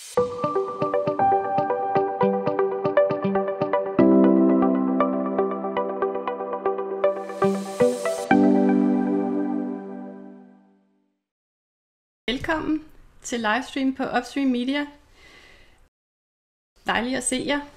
Velkommen til livestream på Upstream Media. Dejligt at se jer.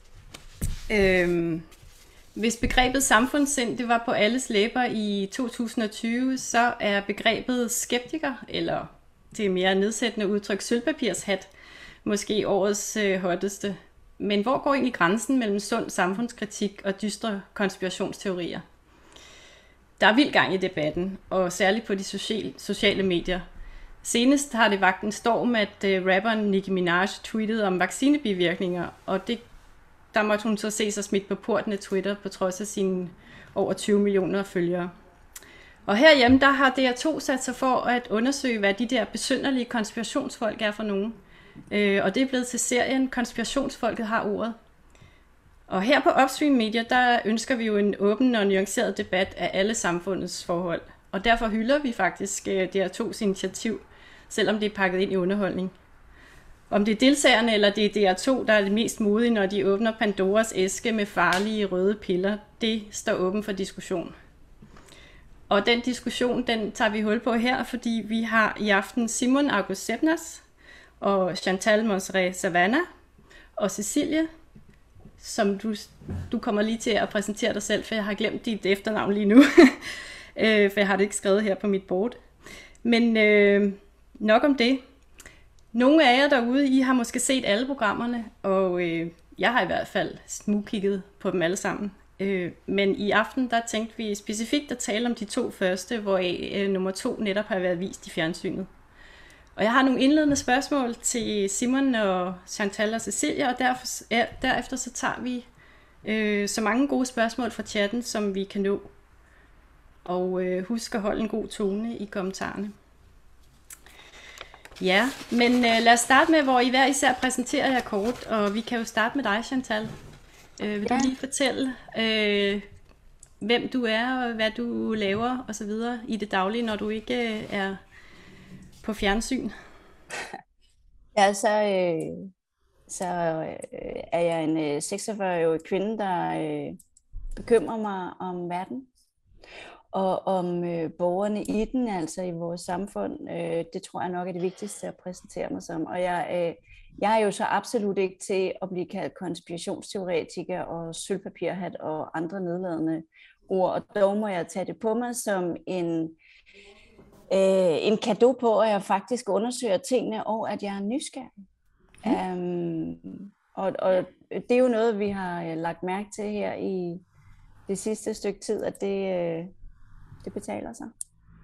Hvis begrebet samfundssind det var på alles læber i 2020, så er begrebet skeptiker, eller det mere nedsættende udtryk sølvpapirshat, måske årets hotteste. Men hvor går egentlig grænsen mellem sund samfundskritik og dystre konspirationsteorier? Der er vild gang i debatten, og særligt på de sociale medier. Senest har det vakt en storm, at rapperen Nicki Minaj tweetede om vaccinebivirkninger, og der måtte hun så se sig smidt på porten af Twitter på trods af sine over 20 millioner følgere. Og herhjemme, der har DR2 sat sig for at undersøge, hvad de der besynderlige konspirationsfolk er for nogen. Og det er blevet til serien Konspirationsfolket har ordet. Og her på Upstream Media, der ønsker vi jo en åben og nuanceret debat af alle samfundets forhold. Og derfor hylder vi faktisk DR2's initiativ, selvom det er pakket ind i underholdning. Om det er deltagerne eller det er DR2, der er det mest modige, når de åbner Pandoras æske med farlige røde piller, det står åben for diskussion. Og den diskussion, den tager vi hul på her, fordi vi har i aften Simon August Sebnas og Chantal Monserrat Savannah og Cecilie, som du kommer lige til at præsentere dig selv, for jeg har glemt dit efternavn lige nu, for jeg har det ikke skrevet her på mit board. Men nok om det. Nogle af jer derude, I har måske set alle programmerne, og jeg har i hvert fald smugkigget på dem alle sammen. Men i aften, der tænkte vi specifikt at tale om de 2 første, hvoraf nummer 2 netop har været vist i fjernsynet. Og jeg har nogle indledende spørgsmål til Simon og Chantal og Cecilia, og derefter så tager vi så mange gode spørgsmål fra chatten, som vi kan nå. Og husk at holde en god tone i kommentarerne. Ja, men lad os starte med, hvor I hver især præsenterer jer kort, og vi kan jo starte med dig, Chantal. Vil du lige fortælle, hvem du er, og hvad du laver og så videre i det daglige, når du ikke er på fjernsyn? Ja, så er jeg en 46-årig kvinde, der bekymrer mig om verden. Og om borgerne i den, altså i vores samfund, det tror jeg nok er det vigtigste at præsentere mig som. Og jeg er jo så absolut ikke til at blive kaldt konspirationsteoretiker og sølvpapirhat og andre nedladende ord. Og dog må jeg tage det på mig som en cadeau på, at jeg faktisk undersøger tingene, og at jeg er nysgerrig. Og det er jo noget, vi har lagt mærke til her i det sidste stykke tid, at det betaler sig.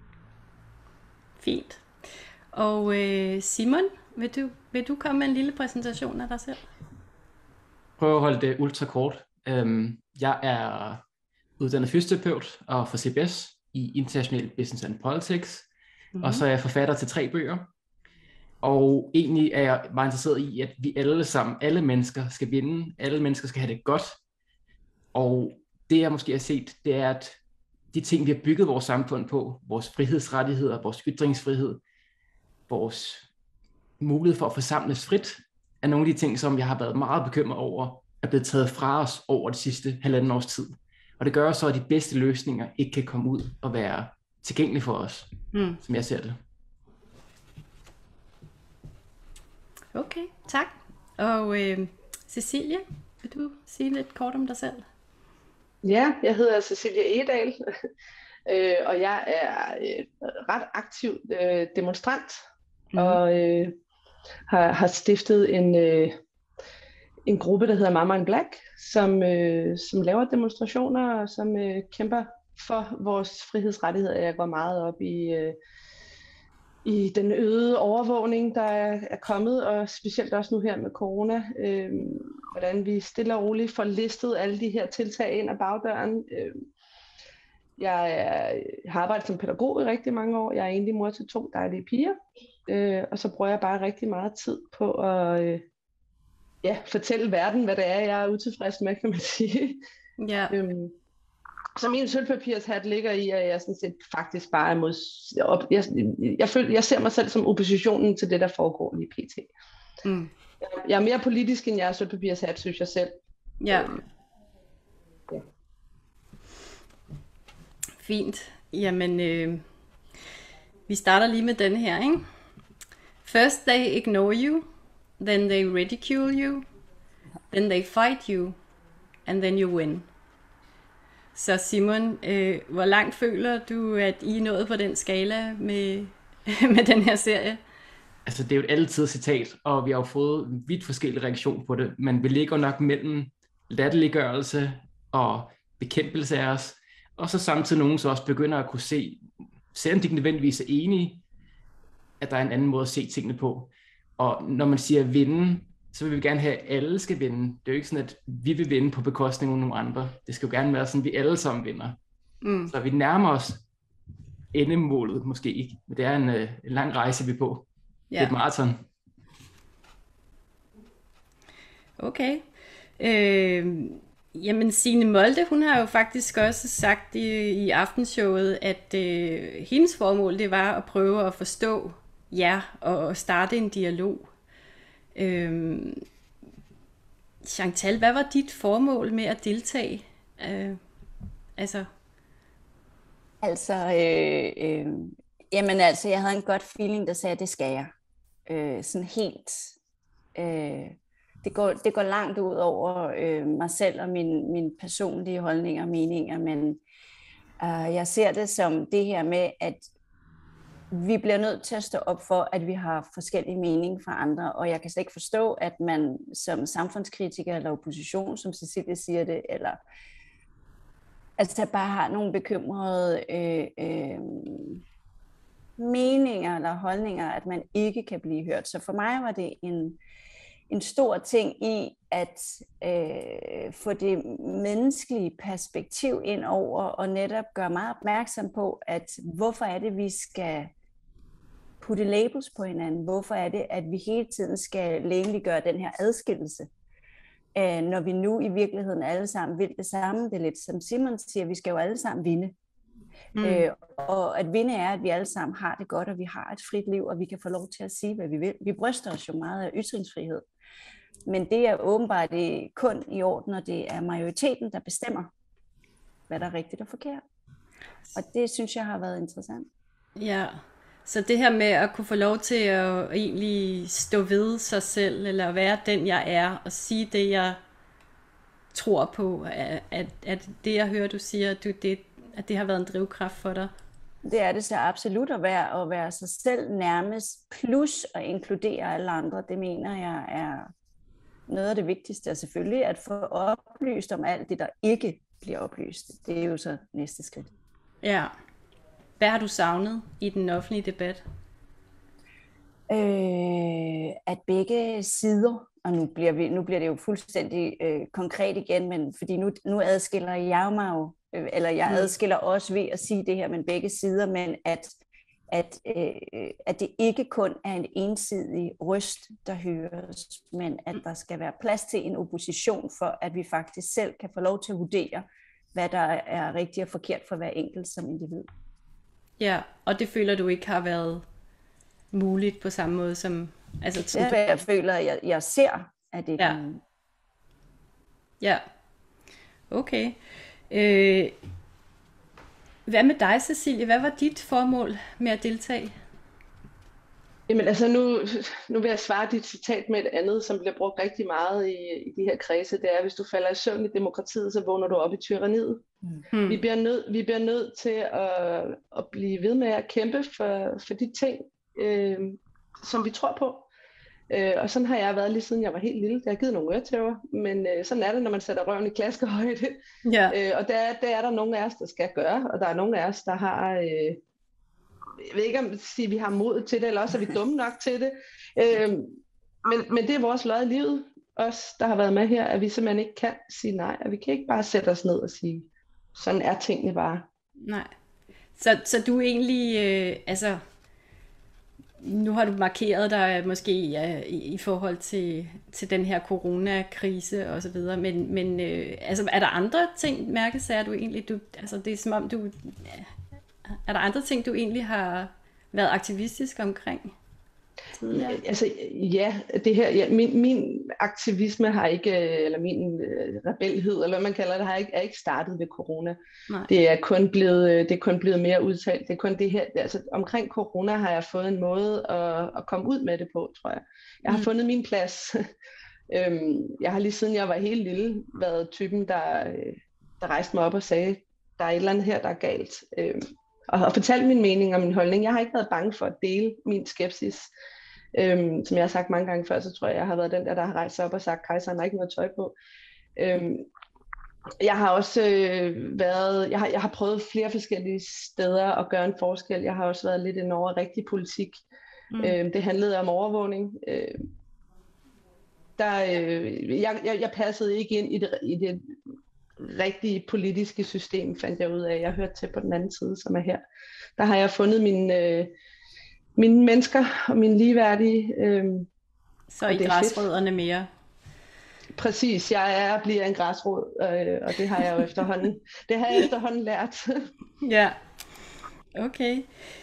Fint. Og Simon, vil du komme med en lille præsentation af dig selv? Prøv at holde det ultra kort. Jeg er uddannet fysioterapeut og fra CBS i International Business and Politics. Og så er jeg forfatter til 3 bøger. Og egentlig er jeg meget interesseret i, at vi alle mennesker skal vinde. Alle mennesker skal have det godt. Og det jeg måske har set, det er, at de ting, vi har bygget vores samfund på, vores frihedsrettigheder, vores ytringsfrihed, vores mulighed for at forsamles frit, er nogle af de ting, som jeg har været meget bekymret over, er blevet taget fra os over de sidste 1,5 års tid. Og det gør så, at de bedste løsninger ikke kan komme ud og være tilgængelige for os, som jeg ser det. Okay, tak. Og Cecilie, vil du sige lidt kort om dig selv? Ja, jeg hedder Cecilie Egedal, og jeg er ret aktiv demonstrant, og har stiftet en gruppe, der hedder Mama in Black, som laver demonstrationer, og som kæmper for vores frihedsrettigheder. Jeg går meget op i den øgede overvågning, der er kommet, og specielt også nu her med corona, hvordan vi stille og roligt får listet alle de her tiltag ind ad bagdøren. Jeg har arbejdet som pædagog i rigtig mange år. Jeg er egentlig mor til 2 dejlige piger, og så bruger jeg bare rigtig meget tid på at fortælle verden, hvad det er, jeg er utilfreds med, kan man sige. Ja. Så min sølvpapirshat ligger i, at jeg sådan set faktisk bare er mod... Jeg ser mig selv som oppositionen til det, der foregår lige pt. Jeg er mere politisk, end jeg er sølvpapirshat, synes jeg selv. Ja. Ja. Fint. Jamen, vi starter lige med den her, ikke? First they ignore you, then they ridicule you, then they fight you, and then you win. Så Simon, hvor langt føler du, at I er nået på den skala med, med den her serie? Altså, det er jo et altid citat, og vi har jo fået en vidt forskellig reaktion på det, men vi ligger nok mellem latterliggørelse og bekæmpelse af os, og så samtidig nogen, så også begynder at kunne se, selvom de ikke nødvendigvis er enige, at der er en anden måde at se tingene på. Og når man siger vinde, så vil vi gerne have, at alle skal vinde. Det er jo ikke sådan, at vi vil vinde på bekostning af nogle andre. Det skal jo gerne være sådan, at vi alle sammen vinder. Så vi nærmer os endemålet måske ikke, men det er en lang rejse, vi er på. Ja. Det er et maraton. Okay. Jamen Signe Molde, hun har jo faktisk også sagt i aftenshowet, at hendes formål det var at prøve at forstå jer og starte en dialog. Chantal, hvad var dit formål med at deltage? Jamen altså, jeg havde en godt feeling, der sagde, at det skal jeg. Sådan helt... Det går langt ud over mig selv og mine personlige holdninger og meninger, men jeg ser det som det her med, at vi bliver nødt til at stå op for, at vi har forskellige meninger fra andre, og jeg kan slet ikke forstå, at man som samfundskritiker eller opposition, som Cecilie siger det, eller altså bare har nogle bekymrede meninger eller holdninger, at man ikke kan blive hørt. Så for mig var det en stor ting i at få det menneskelige perspektiv ind over, og netop gøre meget opmærksom på, at hvorfor er det, vi skal putte labels på hinanden? Hvorfor er det, at vi hele tiden skal lægeliggøre den her adskillelse? Når vi nu i virkeligheden alle sammen vil det samme. Det er lidt som Simon siger, vi skal jo alle sammen vinde. Og at vinde er, at vi alle sammen har det godt, og vi har et frit liv, og vi kan få lov til at sige, hvad vi vil. Vi bryster os jo meget af ytringsfrihed. Men det er åbenbart kun i orden, når det er majoriteten, der bestemmer, hvad der er rigtigt og forkert. Og det synes jeg har været interessant. Ja, så det her med at kunne få lov til at egentlig stå ved sig selv, eller være den, jeg er, og sige det, jeg tror på, at det, jeg hører, du siger, at det har været en drivkraft for dig. Det er det så absolut at være sig selv nærmest, plus at inkludere alle andre. Det mener jeg er noget af det vigtigste, og selvfølgelig at få oplyst om alt det, der ikke bliver oplyst. Det er jo så næste skridt. Ja. Hvad har du savnet i den offentlige debat? At begge sider, og nu bliver det jo fuldstændig konkret igen, men fordi nu adskiller jeg mig jo, eller jeg adskiller også ved at sige det her, men begge sider, men at det ikke kun er en ensidig røst, der høres, men at der skal være plads til en opposition for, at vi faktisk selv kan få lov til at vurdere, hvad der er rigtigt og forkert for hver enkelt som individ. Ja, og det føler du ikke har været muligt på samme måde som... Altså, det jeg føler, jeg ser, at det ja. Ja, okay. Hvad med dig, Cecilie? Hvad var dit formål med at deltage? Jamen altså, nu vil jeg svare dit citat med et andet, som bliver brugt rigtig meget i de her kredse. Det er, hvis du falder i søvn i demokratiet, så vågner du op i tyranniet. Vi bliver nødt til at blive ved med at kæmpe for de ting, som vi tror på. Og sådan har jeg været lige siden jeg var helt lille. Det har givet nogle øretæver, men sådan er det, når man sætter røven i klaskehøjde. Ja. Og det er der nogle af os, der skal gøre, og der er nogle af os, der har... jeg ved ikke, om vi har mod til det, eller også er vi dumme nok til det. Men det er vores lod i livet, os, der har været med her, at vi simpelthen ikke kan sige nej. At vi kan ikke bare sætte os ned og sige, sådan er tingene bare. Nej. Så du er egentlig, nu har du markeret dig måske i forhold til den her coronakrise og så videre, men er der andre ting, mærkesager du egentlig, det er som om er der andre ting, du egentlig har været aktivistisk omkring? tidligere? Altså, ja, det her, ja, min aktivisme har ikke, eller min rebelhed, eller hvad man kalder det, er ikke startet ved corona. Nej. Det er kun blevet mere udtalt. Det er kun det her, altså omkring corona har jeg fået en måde at komme ud med det på, tror jeg. Jeg har fundet min plads. Jeg har lige siden jeg var helt lille været typen, der rejste mig op og sagde, der er et eller andet her, der er galt. Og fortalte min mening og min holdning. Jeg har ikke været bange for at dele min skepsis. Som jeg har sagt mange gange før, så tror jeg har været den der har rejst sig op og sagt, kejseren har ikke noget tøj på. Jeg har også jeg har prøvet flere forskellige steder at gøre en forskel. Jeg har også været lidt inde over rigtig politik. Det handlede om overvågning. Jeg passede ikke ind i det rigtige politiske system, fandt jeg ud af. Jeg hørte til på den anden side, som er her. Der har jeg fundet mine mennesker og mine ligeværdige. Så i græsrødderne mere? Præcis, jeg bliver en græsrod, og det har jeg jo efterhånden lært. Ja, okay.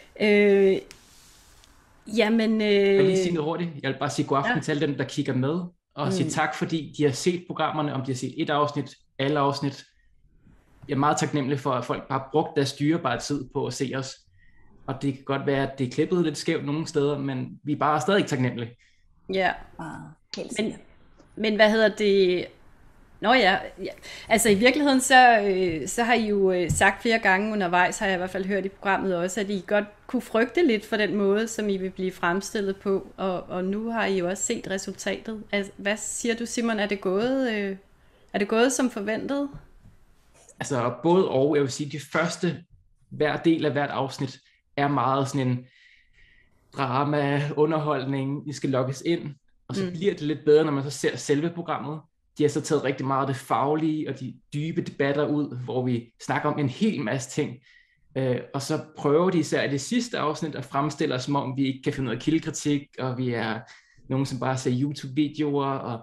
Jamen... Jeg vil lige sige noget hurtigt. Jeg vil bare sige god aften til alle dem, der kigger med, og sige tak, fordi de har set programmerne, om de har set et afsnit, alle afsnit. Jeg er meget taknemmelig for, at folk bare har brugt deres dyrebare tid på at se os. Og det kan godt være, at det er klippet lidt skævt nogle steder, men vi er bare stadig taknemmelige. Ja, men hvad hedder det? Nå ja, altså i virkeligheden så har I jo sagt flere gange undervejs, har jeg i hvert fald hørt i programmet også, at I godt kunne frygte lidt for den måde, som I vil blive fremstillet på, og nu har I jo også set resultatet. Altså, hvad siger du, Simon, er det gået som forventet? Altså både og, jeg vil sige, de første, hver del af hvert afsnit, er meget sådan en drama, underholdning, I skal logges ind, og så bliver det lidt bedre, når man så ser selve programmet. De har så taget rigtig meget af det faglige og de dybe debatter ud, hvor vi snakker om en hel masse ting. Og så prøver de især i det sidste afsnit at fremstille os, som om vi ikke kan finde noget kildekritik, og vi er nogen, som bare ser YouTube-videoer, og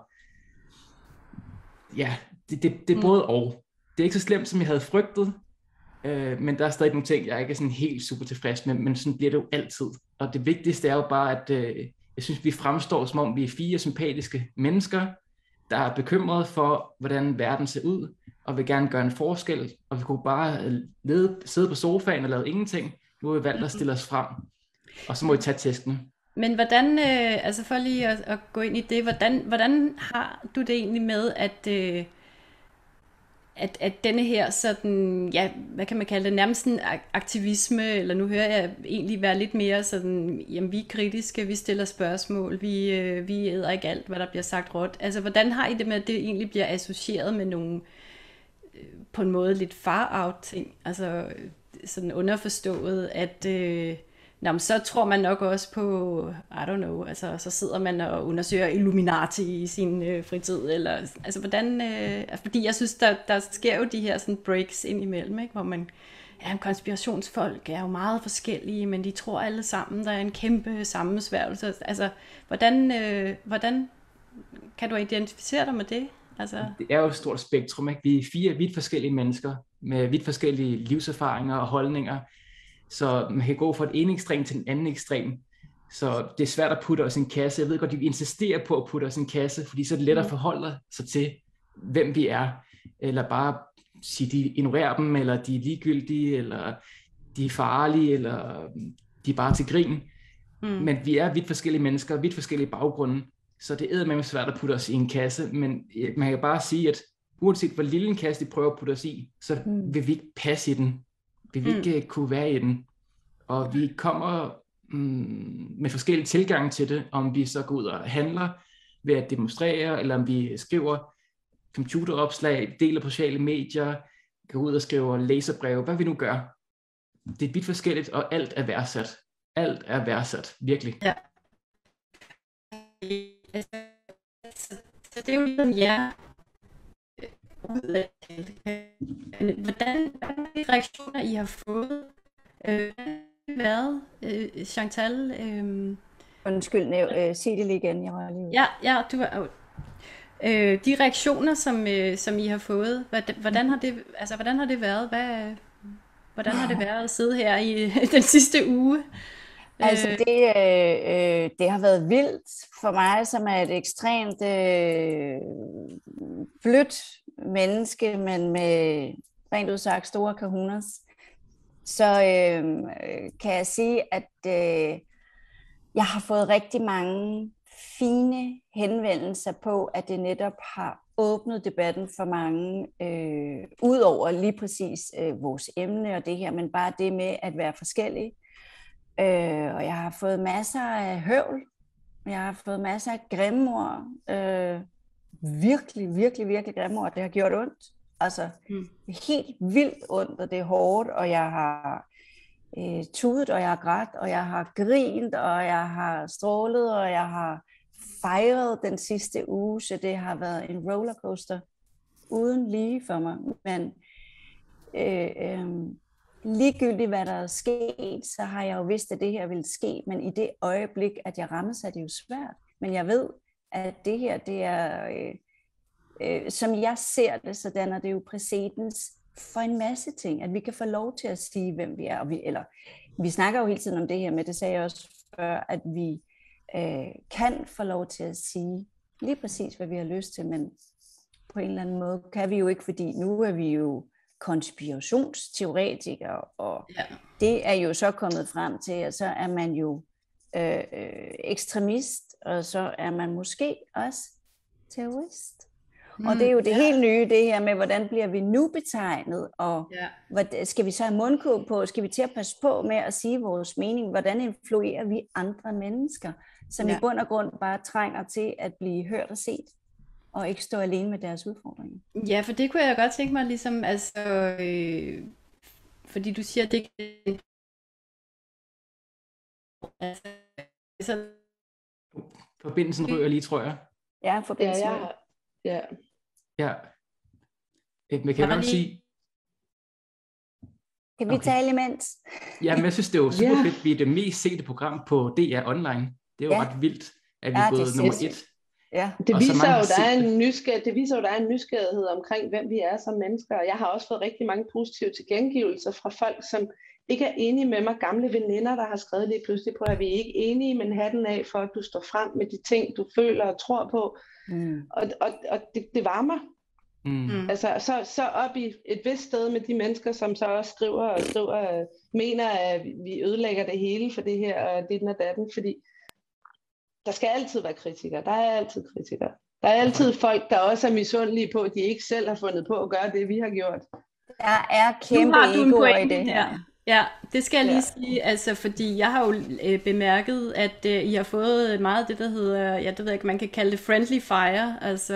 ja, det er både og. Det er ikke så slemt, som jeg havde frygtet, men der er stadig nogle ting, jeg ikke er sådan helt super tilfreds med, men sådan bliver det jo altid. Og det vigtigste er jo bare, at jeg synes, vi fremstår, som om vi er 4 sympatiske mennesker, der er bekymrede for, hvordan verden ser ud, og vil gerne gøre en forskel, og vi kunne bare sidde på sofaen og lave ingenting. Nu har vi valgt at stille os frem, og så må vi tage tæskene. Men hvordan, altså for lige at gå ind i det, hvordan har du det egentlig med, at denne her sådan, ja, hvad kan man kalde det, nærmest en aktivisme, eller nu hører jeg egentlig være lidt mere sådan, jamen vi er kritiske, vi stiller spørgsmål, vi æder ikke alt, hvad der bliver sagt råt. Altså hvordan har I det med, at det egentlig bliver associeret med nogle, på en måde lidt far-out ting, altså sådan underforstået, at så tror man nok også på, I don't know, altså så sidder man og undersøger Illuminati i sin fritid, eller altså hvordan, fordi jeg synes, der sker jo de her sådan breaks ind imellem, ikke, hvor man, ja, konspirationsfolk er jo meget forskellige, men de tror alle sammen, der er en kæmpe sammensværgelse, altså hvordan kan du identificere dig med det? Altså... Det er jo et stort spektrum, ikke? Vi er 4 vidt forskellige mennesker, med vidt forskellige livserfaringer og holdninger, så man kan gå fra et ene ekstrem til den anden ekstrem. Så det er svært at putte os i en kasse. Jeg ved godt, at vi insisterer på at putte os i en kasse, fordi så er det let at forholde sig til, hvem vi er. Eller bare sige, de ignorerer dem, eller de er ligegyldige, eller de er farlige, eller de er bare til grin. Men vi er vidt forskellige mennesker, vidt forskellige baggrunde, så det er eddermame svært at putte os i en kasse. Men man kan bare sige, at uanset hvor lille en kasse de prøver at putte os i, så vil vi ikke passe i den. Vi vil ikke kunne være i den. Og vi kommer med forskellige tilgange til det, om vi så går ud og handler ved at demonstrere, eller om vi skriver computeropslag, deler på sociale medier, går ud og skriver læserbreve, hvad vi nu gør. Det er vidt forskelligt, og alt er værdsat. Alt er værdsat, virkelig. Ja. Så det er jo ligesom jer. Hvordan er de reaktioner, I har fået? Hvad? Chantal? Undskyld, sig det lige igen. Jeg var lige... Ja, du var... de reaktioner, som I har fået, hvordan har det været? Hvordan har det været at sidde her i den sidste uge? Altså det har været vildt for mig, som er et ekstremt blødt menneske, men med rent udsagt store kahunas. Så kan jeg sige, at jeg har fået rigtig mange fine henvendelser på, at det netop har åbnet debatten for mange, ud over lige præcis vores emne og det her, men bare det med at være forskellige. Og jeg har fået masser af høvl, jeg har fået masser af grimme ord, virkelig grimme ord. Det har gjort ondt, altså helt vildt ondt, og det er hårdt, og jeg har tudet, og jeg har grædt, og jeg har grint, og jeg har strålet, og jeg har fejret den sidste uge, så det har været en rollercoaster uden lige for mig, men ligegyldigt hvad der er sket, så har jeg jo vidst, at det her ville ske, men i det øjeblik, at jeg rammes, er det jo svært. Men jeg ved, at det her, det er, som jeg ser det, så danner det jo præcedens for en masse ting, at vi kan få lov til at sige, hvem vi er. Og vi snakker jo hele tiden om det her med, det sagde jeg også før, at vi kan få lov til at sige lige præcis, hvad vi har lyst til, men på en eller anden måde kan vi jo ikke, fordi nu er vi jo konspirationsteoretikere, og det er jo så kommet frem til, at så er man jo ekstremist, og så er man måske også terrorist. Og det er jo det helt nye, det her med, hvordan bliver vi nu betegnet, og skal vi så have mundkurv på, skal vi til at passe på med at sige vores mening, hvordan influerer vi andre mennesker, som i bund og grund bare trænger til at blive hørt og set, og ikke stå alene med deres udfordringer. Ja, for det kunne jeg godt tænke mig, ligesom, altså, fordi du siger, at det altså, forbindelsen ryger lige, tror jeg. Ja, forbindelsen Ja. Men kan jeg godt sige... Kan vi tale imens? Ja, men jeg synes, det er jo super fedt. Vi er det mest sete program på DR Online. Det er jo ret vildt, at vi er blevet nummer 1. Ja. Det viser jo, der er en nysgerrighed omkring, hvem vi er som mennesker. Og jeg har også fået rigtig mange positive tilkendegivelser fra folk, som ikke er enige med mig. Gamle veninder, der har skrevet lige pludselig på, at vi ikke er enige, men hatten af for, at du står frem med de ting, du føler og tror på. Og det varmer. Altså så op i et vist sted med de mennesker, som så også skriver mener, at vi ødelægger det hele for det her og det og datten, fordi der skal altid være kritikere. Der er altid kritikere. Der er altid folk, der også er misundelige på, at de ikke selv har fundet på at gøre det, vi har gjort. Der er kæmpe egoer i det her. Ja, det skal jeg lige sige, altså, fordi jeg har jo bemærket, at I har fået meget det, der hedder, det ved jeg ikke, man kan kalde det friendly fire, altså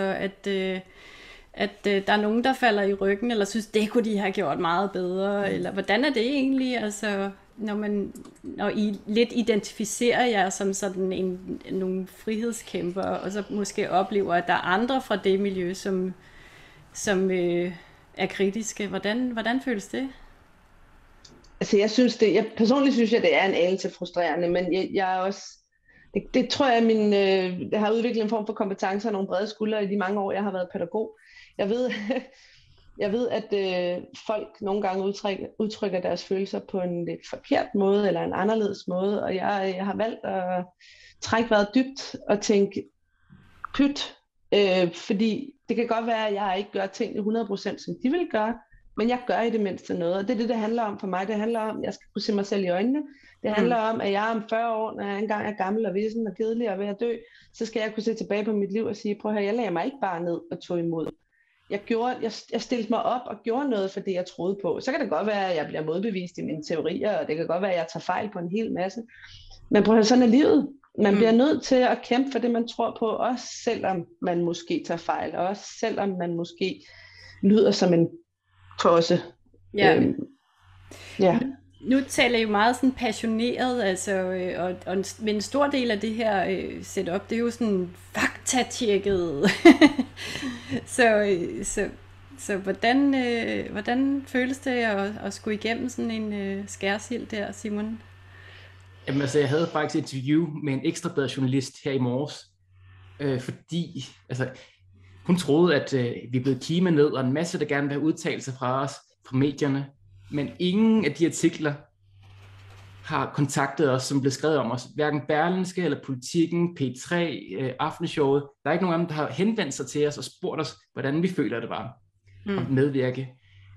at der er nogen, der falder i ryggen, eller synes, det kunne de have gjort meget bedre, eller hvordan er det egentlig, altså, når I lidt identificerer jer som sådan nogle frihedskæmper, og så måske oplever, at der er andre fra det miljø, som er kritiske. Hvordan føles det? Altså jeg personligt synes, det er en anelse frustrerende, men jeg er også, det tror jeg, jeg har udviklet en form for kompetencer og nogle brede skuldre i de mange år, jeg har været pædagog. Jeg ved, at folk nogle gange udtrykker deres følelser på en lidt forkert måde, eller en anderledes måde, og jeg har valgt at trække vejret dybt og tænke pyt, fordi det kan godt være, at jeg ikke gør tingene 100% som de vil gøre, men jeg gør i det mindste noget, og det er det handler om for mig. Det handler om, at jeg skal kunne se mig selv i øjnene. Det handler om, at jeg om 40 år, når jeg engang er gammel og vissen og kedelig og ved at dø, så skal jeg kunne se tilbage på mit liv og sige, prøv at høre, jeg lagde mig ikke bare ned og tog imod. Jeg stillede mig op og gjorde noget for det, jeg troede på. Så kan det godt være, at jeg bliver modbevist i mine teorier, og det kan godt være, at jeg tager fejl på en hel masse. Men prøv at høre, sådan er livet. Man bliver nødt til at kæmpe for det, man tror på, også selvom man måske tager fejl, og også selvom man måske lyder som en tosse. Nu taler I jo meget sådan passioneret, altså, men en stor del af det her setup, det er jo sådan faktatjekket. så hvordan føles det at skulle igennem sådan en skærsild der, Simon? Jamen altså, jeg havde faktisk et interview med en ekstrabladet journalist her i morges, fordi altså, hun troede, at vi blev kimet ned, og en masse, der gerne vil have udtalelser fra os, fra medierne, men ingen af de artikler har kontaktet os, som blev skrevet om os. Hverken Berlingske eller Politikken, P3, Aftenshowet. Der er ikke nogen af dem, der har henvendt sig til os og spurgt os, hvordan vi føler, det var at medvirke.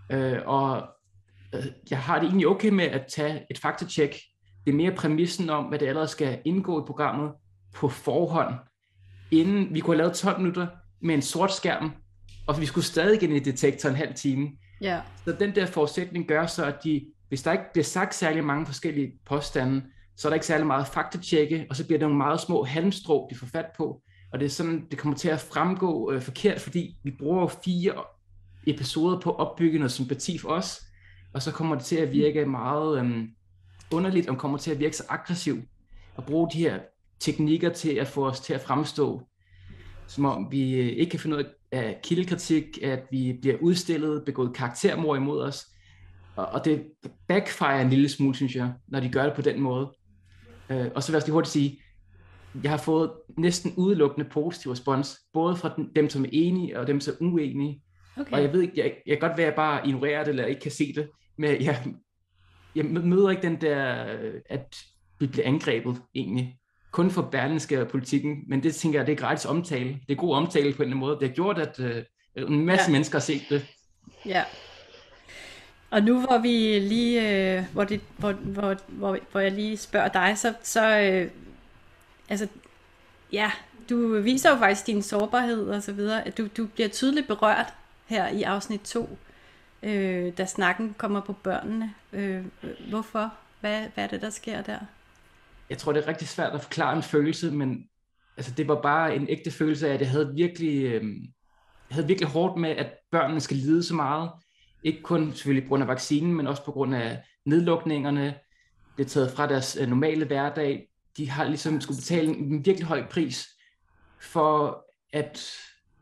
Jeg har det egentlig okay med at tage et faktatjek. Det er mere præmissen om, hvad det allerede skal indgå i programmet på forhånd, inden vi kunne have lavet 12 minutter med en sort skærm, og vi skulle stadig ind i Detektor en halv time. Ja. Så den der forudsætning gør så, at hvis der ikke bliver sagt særlig mange forskellige påstande, så er der ikke særlig meget faktatjekke, og så bliver der nogle meget små halmstrå, de får fat på. Og det er sådan, det kommer til at fremgå forkert, fordi vi bruger 4 episoder på at opbygge noget sympati for os, og så kommer det til at virke meget underligt, og kommer til at virke så aggressivt, og bruge de her teknikker til at få os til at fremstå, som om vi ikke kan finde ud af kildekritik, at vi bliver udstillet, begået karaktermord imod os, og det backfire en lille smule, synes jeg, når de gør det på den måde. Og så vil jeg lige hurtigt sige, jeg har fået næsten udelukkende positiv respons, både fra dem, som er enige, og dem, som er uenige. Okay. Og jeg ved ikke, jeg kan godt være, at jeg bare ignorerer det, eller ikke kan se det, men jeg møder ikke den der, at vi bliver angrebet, egentlig. Kun for Berlingske og Politikken, men det tænker jeg, det er gratis omtale. Det er god omtale på en eller anden måde. Det har gjort, at en masse mennesker har set det. Ja. Og nu hvor vi lige, hvor jeg lige spørger dig, så altså, ja, du viser jo faktisk din sårbarhed og så videre, at du bliver tydeligt berørt her i afsnit 2, da snakken kommer på børnene. Hvorfor? Hvad er det, der sker der? Jeg tror, det er rigtig svært at forklare en følelse, men altså, det var bare en ægte følelse af, at jeg havde virkelig hårdt med, at børnene skal lide så meget. Ikke kun selvfølgelig på grund af vaccinen, men også på grund af nedlukningerne, det er taget fra deres normale hverdag. De har ligesom skulle betale en virkelig høj pris for at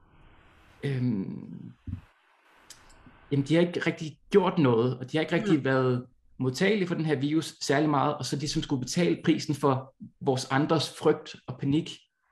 de har ikke rigtig gjort noget, og de har ikke rigtig været modtagelige for den her virus særlig meget, og så de som skulle betale prisen for vores andres frygt og panik.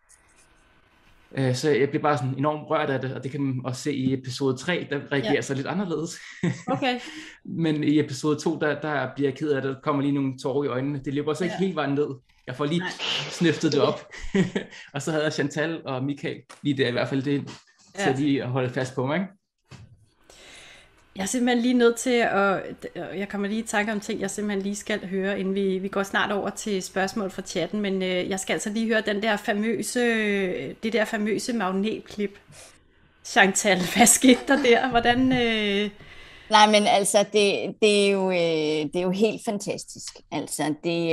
Så jeg blev bare sådan enormt rørt af det, og det kan man også se i episode 3, der reagerer sig lidt anderledes. Okay. Men i episode 2, der bliver jeg ked af det, der kommer lige nogle tårer i øjnene. Det løber så ikke helt vejen ned. Jeg får lige snøftet det op. Og så havde jeg Chantal og Michael lige der i hvert fald det, så de holde fast på mig, ikke? Jeg er simpelthen lige nødt til jeg kommer lige i tanke om ting, jeg simpelthen lige skal høre, inden vi går snart over til spørgsmål fra chatten, men jeg skal altså lige høre det der famøse magnetklip. Chantal, hvad skete der der? Hvordan? Nej, men altså, det er jo helt fantastisk. Altså,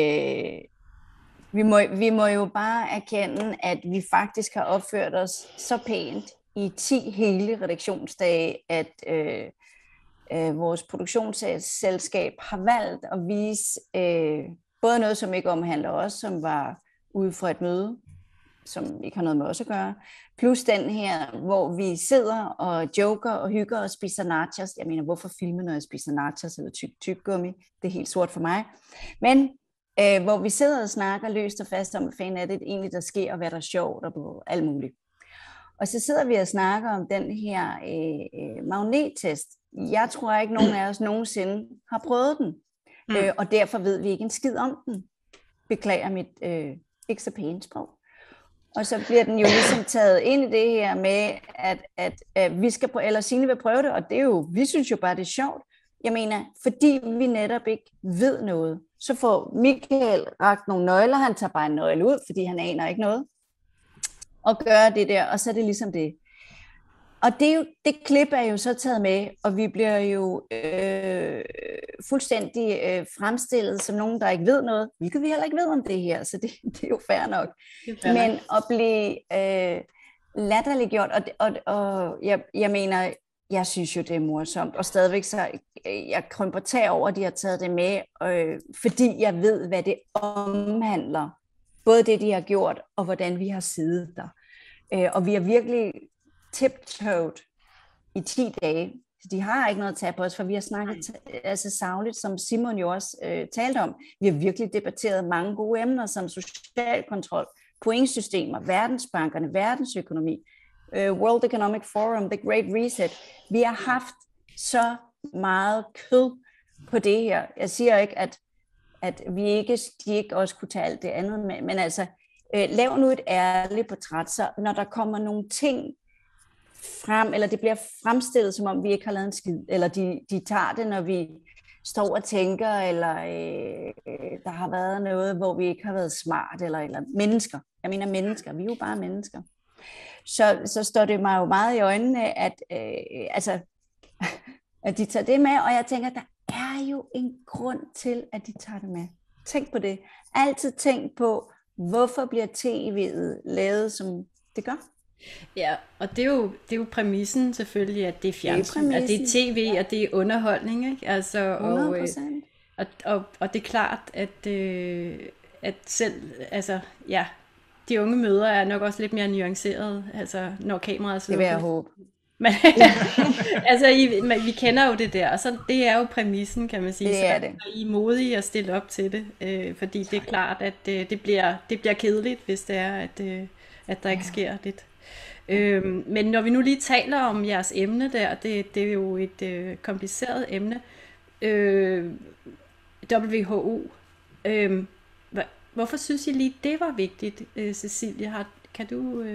vi må jo bare erkende, at vi faktisk har opført os så pænt i 10 hele redaktionsdage, at vores produktionsselskab har valgt at vise både noget, som ikke omhandler os, som var ude fra et møde, som ikke har noget med os at gøre, plus den her, hvor vi sidder og joker og hygger og spiser nachos. Jeg mener, hvorfor filme, når jeg spiser nachos eller tyggegummi? Det er helt sort for mig. Men hvor vi sidder og snakker løst og fast om, hvad fanden er det egentlig, der sker, og hvad der er sjovt og alt muligt. Og så sidder vi og snakker om den her magnettest. Jeg tror ikke, nogen af os nogensinde har prøvet den, og derfor ved vi ikke en skid om den. Beklager mit ikke så pæne sprog. Og så bliver den jo ligesom taget ind i det her med, at vi skal prøve, eller Signe vil prøve det, og det er jo, vi synes jo bare, det er sjovt. Jeg mener, fordi vi netop ikke ved noget, så får Michael rakt nogle nøgler, han tager bare en nøgle ud, fordi han aner ikke noget, og gør det der, og så er det ligesom det. Og det klip er jo så taget med, og vi bliver jo fuldstændig fremstillet som nogen, der ikke ved noget, hvilket vi heller ikke ved om det her, så det er jo fair nok. Men at blive latterliggjort, og jeg mener, jeg synes jo, det er morsomt, og stadigvæk så, jeg krymper tag over, at de har taget det med, fordi jeg ved, hvad det omhandler. Både det, de har gjort, og hvordan vi har siddet der. Og vi har virkelig tiptoed i 10 dage. De har ikke noget at tage på os, for vi har snakket altså sagligt, som Simon jo også talte om. Vi har virkelig debatteret mange gode emner, som social kontrol, pointsystemer, verdensbankerne, verdensøkonomi, World Economic Forum, The Great Reset. Vi har haft så meget kød på det her. Jeg siger ikke, at de ikke også kunne tage alt det andet med. Men altså, lav nu et ærligt portræt, så når der kommer nogle ting frem, eller det bliver fremstillet, som om vi ikke har lavet en skid, eller de tager det, når vi står og tænker, eller der har været noget, hvor vi ikke har været smart, eller mennesker. Jeg mener mennesker, vi er jo bare mennesker. Så står det mig jo meget i øjnene, at de tager det med, og jeg tænker, der er jo en grund til, at de tager det med. Tænk på det. Altid tænk på, hvorfor bliver tv'et lavet, som det gør. Ja, og det er jo præmissen selvfølgelig, at det er fjernsyn, at det er tv, og det er underholdning, ikke? Altså, 100%. Og det er klart, at selv, altså, ja, de unge mødre er nok også lidt mere nuancerede, altså, når kameraet sidder. Det vil jeg håbe. Men, altså, vi kender jo det der, og så det er jo præmissen, kan man sige. Det er det. Så I er modige at stille op til det, fordi det er klart, at det bliver kedeligt, hvis det er, at der ikke sker lidt. Men når vi nu lige taler om jeres emne der, det er jo et kompliceret emne. WHO. Hvorfor synes I lige, det var vigtigt, Cecilie? Kan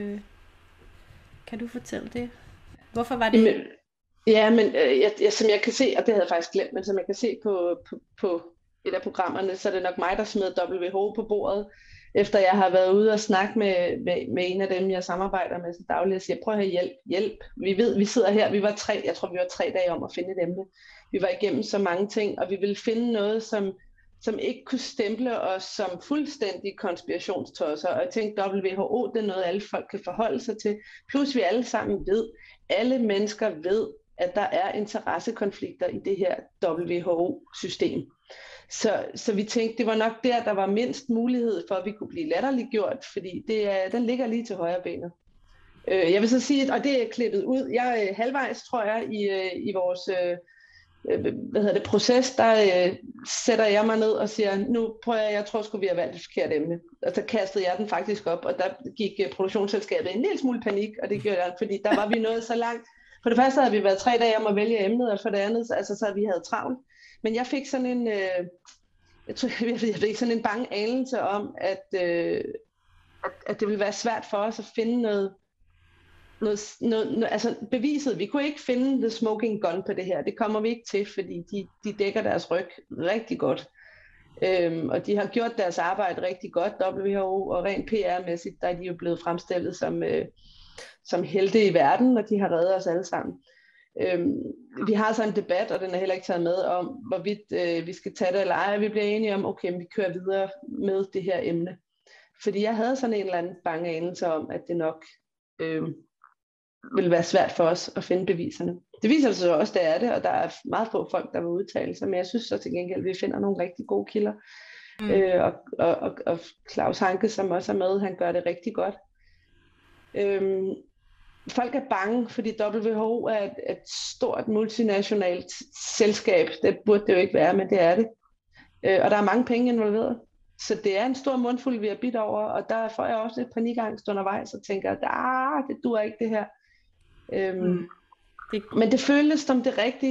du fortælle det? Hvorfor var det? Men som jeg kan se, og det havde jeg faktisk glemt, men som jeg kan se på et af programmerne, så er det nok mig, der smed WHO på bordet, efter jeg har været ude og snakke med en af dem, jeg samarbejder med så dagligt, og siger, prøv at have hjælp. Vi sidder her, jeg tror vi var 3 dage om at finde et emne. Vi var igennem så mange ting, og vi ville finde noget, som ikke kunne stemple os som fuldstændig konspirationstosser. Og jeg tænkte, WHO, det er noget, alle folk kan forholde sig til. Plus vi alle sammen ved, alle mennesker ved, at der er interessekonflikter i det her WHO-system. Så vi tænkte, det var nok der var mindst mulighed for, at vi kunne blive latterliggjort, fordi den ligger lige til højre benet. Jeg vil så sige, og det er klippet ud, jeg er halvvejs, tror jeg, i vores proces, der sætter jeg mig ned og siger, nu prøver jeg tror sgu, vi har valgt et forkert emne. Og så kastede jeg den faktisk op, og der gik produktionsselskabet en lille smule panik, og det gjorde jeg, fordi der var vi nået så langt. For det første havde vi været 3 dage om at vælge emnet, og for det andet, altså så vi havde travlt. Men jeg fik sådan en, jeg fik sådan en bange anelse om, at det ville være svært for os at finde noget, altså beviset. Vi kunne ikke finde the smoking gun på det her. Det kommer vi ikke til, fordi de dækker deres ryg rigtig godt. Og de har gjort deres arbejde rigtig godt, WHO, og rent PR-mæssigt, der er de jo blevet fremstillet som helte i verden, og de har reddet os alle sammen. Vi har så en debat, og den er heller ikke taget med om, hvorvidt vi skal tage det eller ej. Vi bliver enige om, okay, vi kører videre med det her emne. Fordi jeg havde sådan en eller anden bange anelse om, at det nok ville være svært for os at finde beviserne. Det viser sig også, det er det, og der er meget få folk, der vil udtale sig, men jeg synes så til gengæld, at vi finder nogle rigtig gode kilder. Og Claus Hanke, som også er med, han gør det rigtig godt. Folk er bange, fordi WHO er et stort multinationalt selskab. Det burde det jo ikke være, men det er det. Og der er mange penge involveret. Så det er en stor mundfuld, vi har bidt over, og der får jeg også lidt panikangst undervejs og tænker, det duer ikke det her. Men det føles som det rigtige,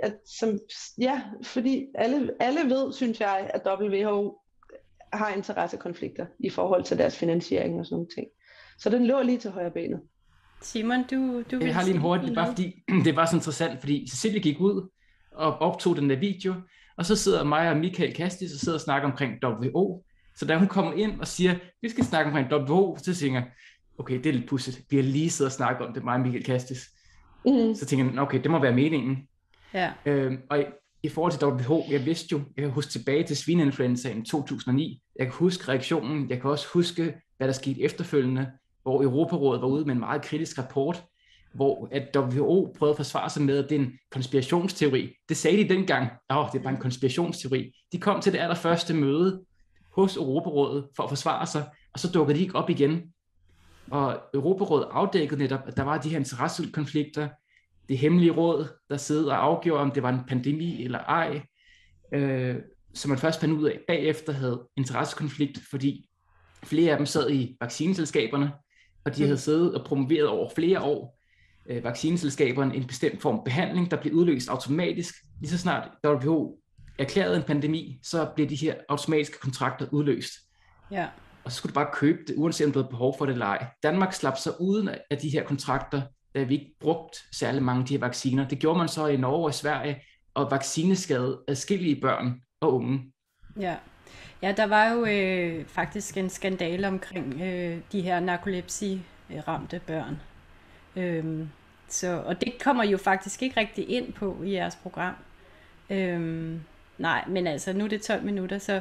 fordi alle ved, synes jeg, at WHO har interessekonflikter i forhold til deres finansiering og sådan nogle ting. Så den lå lige til højre benet. Simon, du vil jeg har lige en hurtigt, bare fordi det var så interessant, fordi Cecilie gik ud og optog den der video, og så sidder mig og Michael Kastis og sidder og snakker omkring WHO. Så da hun kommer ind og siger, vi skal snakke omkring WHO, så tænker jeg, okay, det er lidt pudsigt. Vi har lige siddet og snakket om det, mig og Michael Kastis. Så tænker jeg, okay, det må være meningen. Ja. Og i forhold til WHO, jeg kan huske tilbage til svineinfluenzaen 2009. Jeg kan huske reaktionen, jeg kan også huske, hvad der skete efterfølgende, hvor Europarådet var ude med en meget kritisk rapport, hvor at WHO prøvede at forsvare sig med, at det er en konspirationsteori. Det sagde de dengang, det er bare en konspirationsteori. De kom til det allerførste møde hos Europarådet for at forsvare sig, og så dukkede de ikke op igen. Og Europarådet afdækkede netop, at der var de her interessekonflikter, det hemmelige råd, der sidder og afgjorde, om det var en pandemi eller ej, som man først fandt ud af bagefter havde interessekonflikt, fordi flere af dem sad i vaccineselskaberne, og de havde siddet og promoveret over flere år vaccineselskaberne en bestemt form behandling, der blev udløst automatisk, lige så snart WHO erklæret en pandemi, så bliver de her automatiske kontrakter udløst. Ja. Og så skulle du bare købe det, uanset om du havde behov for det eller ej. Danmark slap så uden af de her kontrakter, da vi ikke brugt særlig mange af de her vacciner. Det gjorde man så i Norge og Sverige, og vaccineskadede adskillige børn og unge. Ja, ja, der var jo faktisk en skandale omkring de her narkolepsi-ramte børn. Og det kommer jo faktisk ikke rigtig ind på i jeres program. Nej, men altså, nu er det 12 minutter, så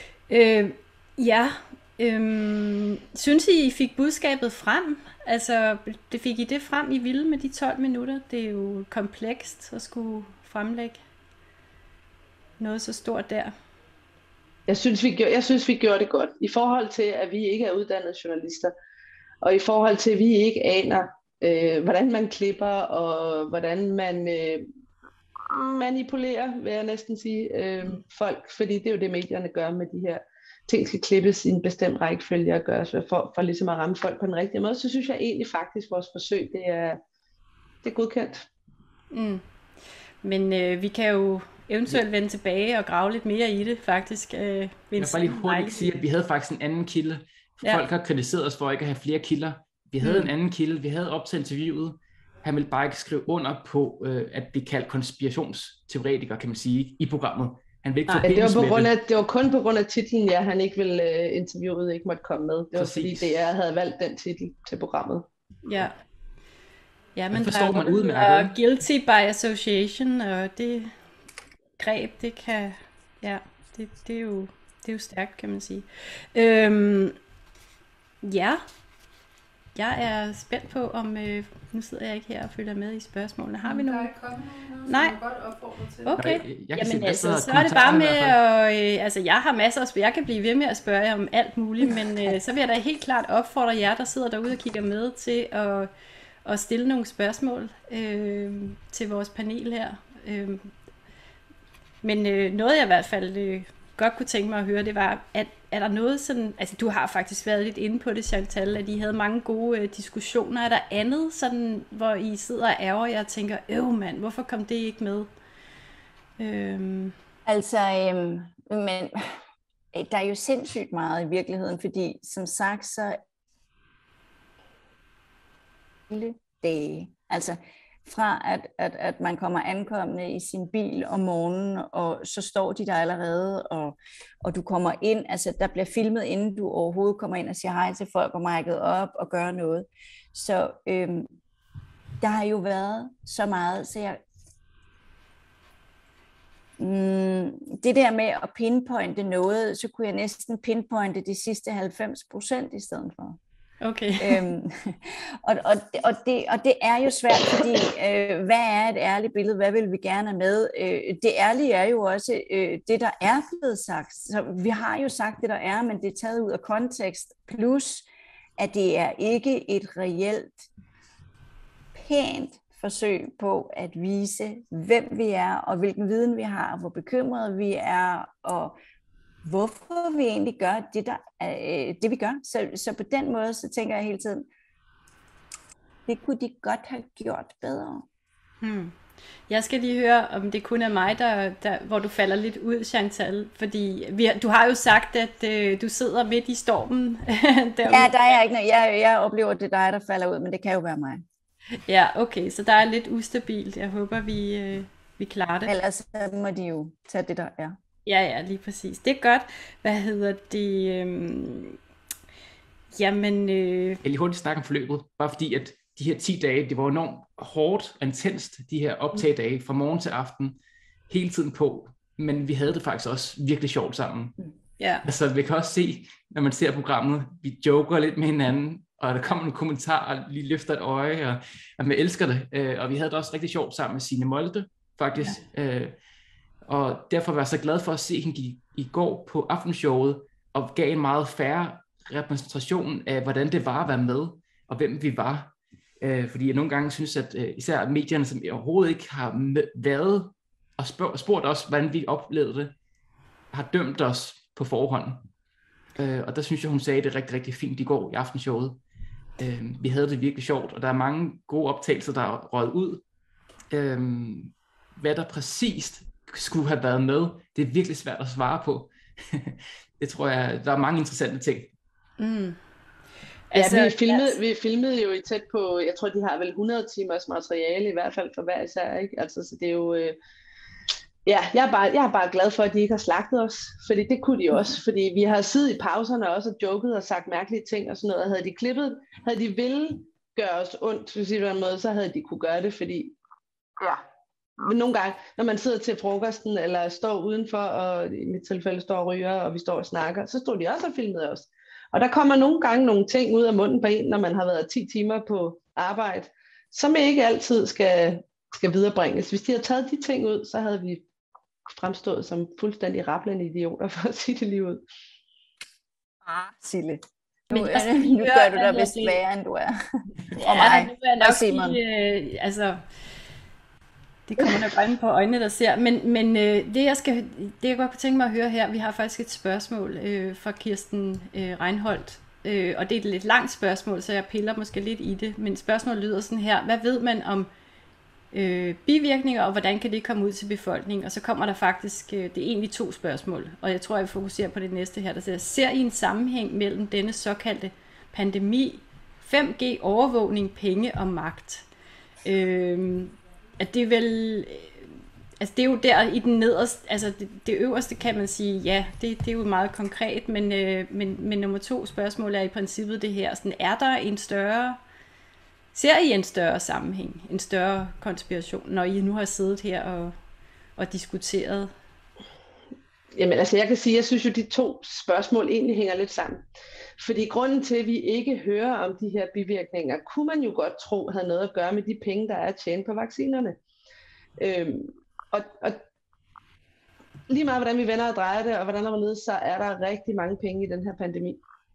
synes I fik budskabet frem? Altså, fik I det frem, I ville med de 12 minutter? Det er jo komplekst at skulle fremlægge noget så stort der. Jeg synes, vi gjorde det godt. I forhold til, at vi ikke er uddannede journalister, og i forhold til, at vi ikke aner, hvordan man klipper, og hvordan man manipulerer, vil jeg næsten sige, folk. Fordi det er jo det, medierne gør med de her ting, skal klippes i en bestemt rækkefølge og gøres for ligesom at ramme folk på den rigtige måde. Så synes jeg egentlig faktisk, at vores forsøg, det er godkendt. Men vi kan jo eventuelt vende tilbage og grave lidt mere i det, faktisk. Jeg vil bare lige hurtigt sige, at vi havde faktisk en anden kilde. Folk har kritiseret os for ikke at have flere kilder. Vi havde en anden kilde. Vi havde op til interviewet. Han ville bare ikke skrive under på, at blive kaldt konspirationsteoretiker, kan man sige, i programmet. Han ville ikke det var kun på grund af titlen, han ikke ville interviewet ikke måtte komme med. Det var Præcis. fordi DR havde valgt den titel til programmet. Ja. Ja, men forstår man udmærket. Guilty by association, og det greb, det kan, ja, det er jo stærkt, kan man sige. Ja, jeg er spændt på, om nu sidder jeg ikke her og følger med i spørgsmålene. Har vi nogen? Der er kommet noget, Nej. som godt opfordre til. Okay, jamen altså, så er det kommentarer bare i med hvert at, altså jeg har masser af jeg kan blive ved med at spørge jer om alt muligt, men så vil jeg da helt klart opfordre jer, der sidder derude og kigger med, til at stille nogle spørgsmål til vores panel her. Men noget jeg i hvert fald godt kunne tænke mig at høre, det var, at er der noget sådan, altså du har faktisk været lidt inde på det, Chantal, at I havde mange gode diskussioner. Er der andet sådan, hvor I sidder og ærger jer og tænker, mand, hvorfor kom det ikke med? Men der er jo sindssygt meget i virkeligheden, fordi som sagt, så dage, altså fra at man kommer ankommende i sin bil om morgenen, og så står de der allerede, og du kommer ind, altså der bliver filmet, inden du overhovedet kommer ind og siger hej til folk og mic'et op og gør noget. Så der har jo været så meget, så jeg det der med at pinpointe noget, så kunne jeg næsten pinpointe de sidste 90% i stedet for. Okay. Og det er jo svært, fordi hvad er et ærligt billede? Hvad vil vi gerne have med? Det ærlige er jo også det, der er blevet sagt. Så vi har jo sagt det, der er, men det er taget ud af kontekst. Plus, at det er ikke et reelt pænt forsøg på at vise, hvem vi er, og hvilken viden vi har, og hvor bekymrede vi er, og hvorfor vi egentlig gør det vi gør. Så på den måde, så tænker jeg hele tiden, det kunne de godt have gjort bedre. Jeg skal lige høre, om det kun er mig, der hvor du falder lidt ud, Chantal, fordi du har jo sagt, at du sidder midt i stormen. Ja, der er jeg ikke noget. Jeg oplever, at det er dig, der falder ud, men det kan jo være mig. Ja, okay, så der er lidt ustabilt. Jeg håber, vi klarer det. Ellers må de jo tage det, der er. Ja, lige præcis. Det er godt. Hvad hedder det? Jamen... Jeg lige hurtigt snakke om forløbet, bare fordi at de her 10 dage, det var enormt hårdt og intenst, de her optagedage fra morgen til aften, hele tiden på, men vi havde det faktisk også virkelig sjovt sammen. Ja. Altså, vi kan også se, når man ser programmet, vi joker lidt med hinanden, og der kommer en kommentar, og lige løfter et øje, og man elsker det, og vi havde det også rigtig sjovt sammen med Signe Molde, faktisk. Ja. Og derfor var jeg så glad for at se hende i går på Aftenshowet, og gav en meget færre repræsentation af, hvordan det var at være med, og hvem vi var. Fordi jeg nogle gange synes, at især medierne, som overhovedet ikke har været og spurgt os, hvordan vi oplevede det, har dømt os på forhånd. Og der synes jeg, hun sagde det rigtig, rigtig fint i går i Aftenshowet. Vi havde det virkelig sjovt, og der er mange gode optagelser, der er røget ud. Hvad der præcist skulle have været med. Det er virkelig svært at svare på. Det tror jeg, der er mange interessante ting. Ja, vi filmede jo i tæt på, jeg tror de har vel 100 timers materiale, i hvert fald for hver især, ikke? Altså, så det er jo, ja, jeg er bare glad for, at de ikke har slagtet os, fordi det kunne de også, fordi vi har siddet i pauserne også og joket og sagt mærkelige ting og sådan noget, havde de klippet, havde de ville gøre os ondt, hvis på en måde, så havde de kunne gøre det, fordi, ja, nogle gange, når man sidder til frokosten, eller står udenfor, og i mit tilfælde står og ryger, og vi står og snakker, så stod de også og filmede os. Og der kommer nogle gange nogle ting ud af munden på en, når man har været 10 timer på arbejde, som ikke altid skal viderebringes. Hvis de havde taget de ting ud, så havde vi fremstået som fuldstændig rablende idioter, for at sige det lige ud. Sille. Nu gør du dig vist værre, end du er. Og mig. Nu er nok sige, altså, det kommer nok bare ind på øjnene, der ser. Men det jeg godt kunne tænke mig at høre her, vi har faktisk et spørgsmål fra Kirsten Reinholdt. Og det er et lidt langt spørgsmål, så jeg piller måske lidt i det. Men spørgsmålet lyder sådan her: hvad ved man om bivirkninger, og hvordan kan det komme ud til befolkningen? Og så kommer der faktisk, det er egentlig 2 spørgsmål, og jeg tror, jeg vil fokusere på det næste her, der siger: ser I en sammenhæng mellem denne såkaldte pandemi, 5G, overvågning, penge og magt? At det er vel, altså det er jo der i den nederste, altså det øverste kan man sige, ja, det er jo meget konkret, men nummer 2 spørgsmål er i princippet det her, sådan, er der en større, ser I en større sammenhæng, en større konspiration, når I nu har siddet her og diskuteret? Jamen altså jeg kan sige, jeg synes jo de 2 spørgsmål egentlig hænger lidt sammen. Fordi grunden til, at vi ikke hører om de her bivirkninger, kunne man jo godt tro havde noget at gøre med de penge, der er at tjene på vaccinerne. Og lige meget hvordan vi vender og drejer det, og hvordan der var nede, så er der rigtig mange penge i den her pandemi.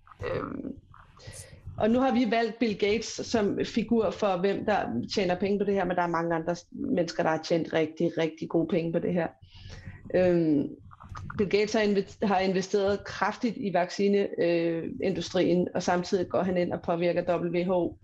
Og nu har vi valgt Bill Gates som figur for, hvem der tjener penge på det her, men der er mange andre mennesker, der har tjent rigtig, rigtig gode penge på det her. Bill Gates har investeret kraftigt i vaccineindustrien, og samtidig går han ind og påvirker WHO.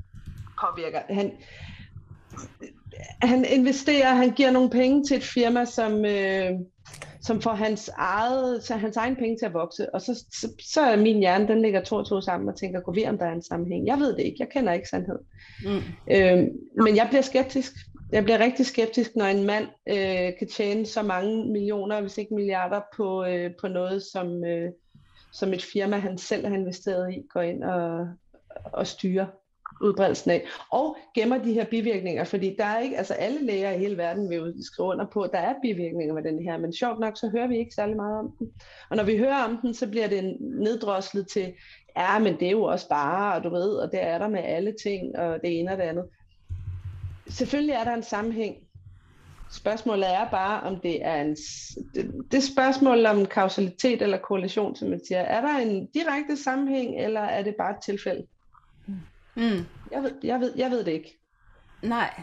Han investerer, han giver nogle penge til et firma, som får hans egen penge til at vokse. Og så er min hjerne, den ligger 2 og 2 sammen og tænker, gå ved om der er en sammenhæng. Jeg ved det ikke, jeg kender ikke sandhed. Men jeg bliver skeptisk. Jeg bliver rigtig skeptisk, når en mand kan tjene så mange millioner, hvis ikke milliarder, på noget, som et firma, han selv har investeret i, går ind og styrer udbredelsen af. Og gemmer de her bivirkninger, fordi der er ikke, altså alle læger i hele verden vil jo skrive under på, at der er bivirkninger med den her, men sjovt nok, så hører vi ikke særlig meget om den. Og når vi hører om den, så bliver det neddroslet til, ja, men det er jo også bare, og du ved, og det er der med alle ting, og det ene og det andet. Selvfølgelig er der en sammenhæng. Spørgsmålet er bare, om det er det spørgsmål om kausalitet eller korrelation, som man siger. Er der en direkte sammenhæng, eller er det bare et tilfælde? Jeg ved det ikke. Nej.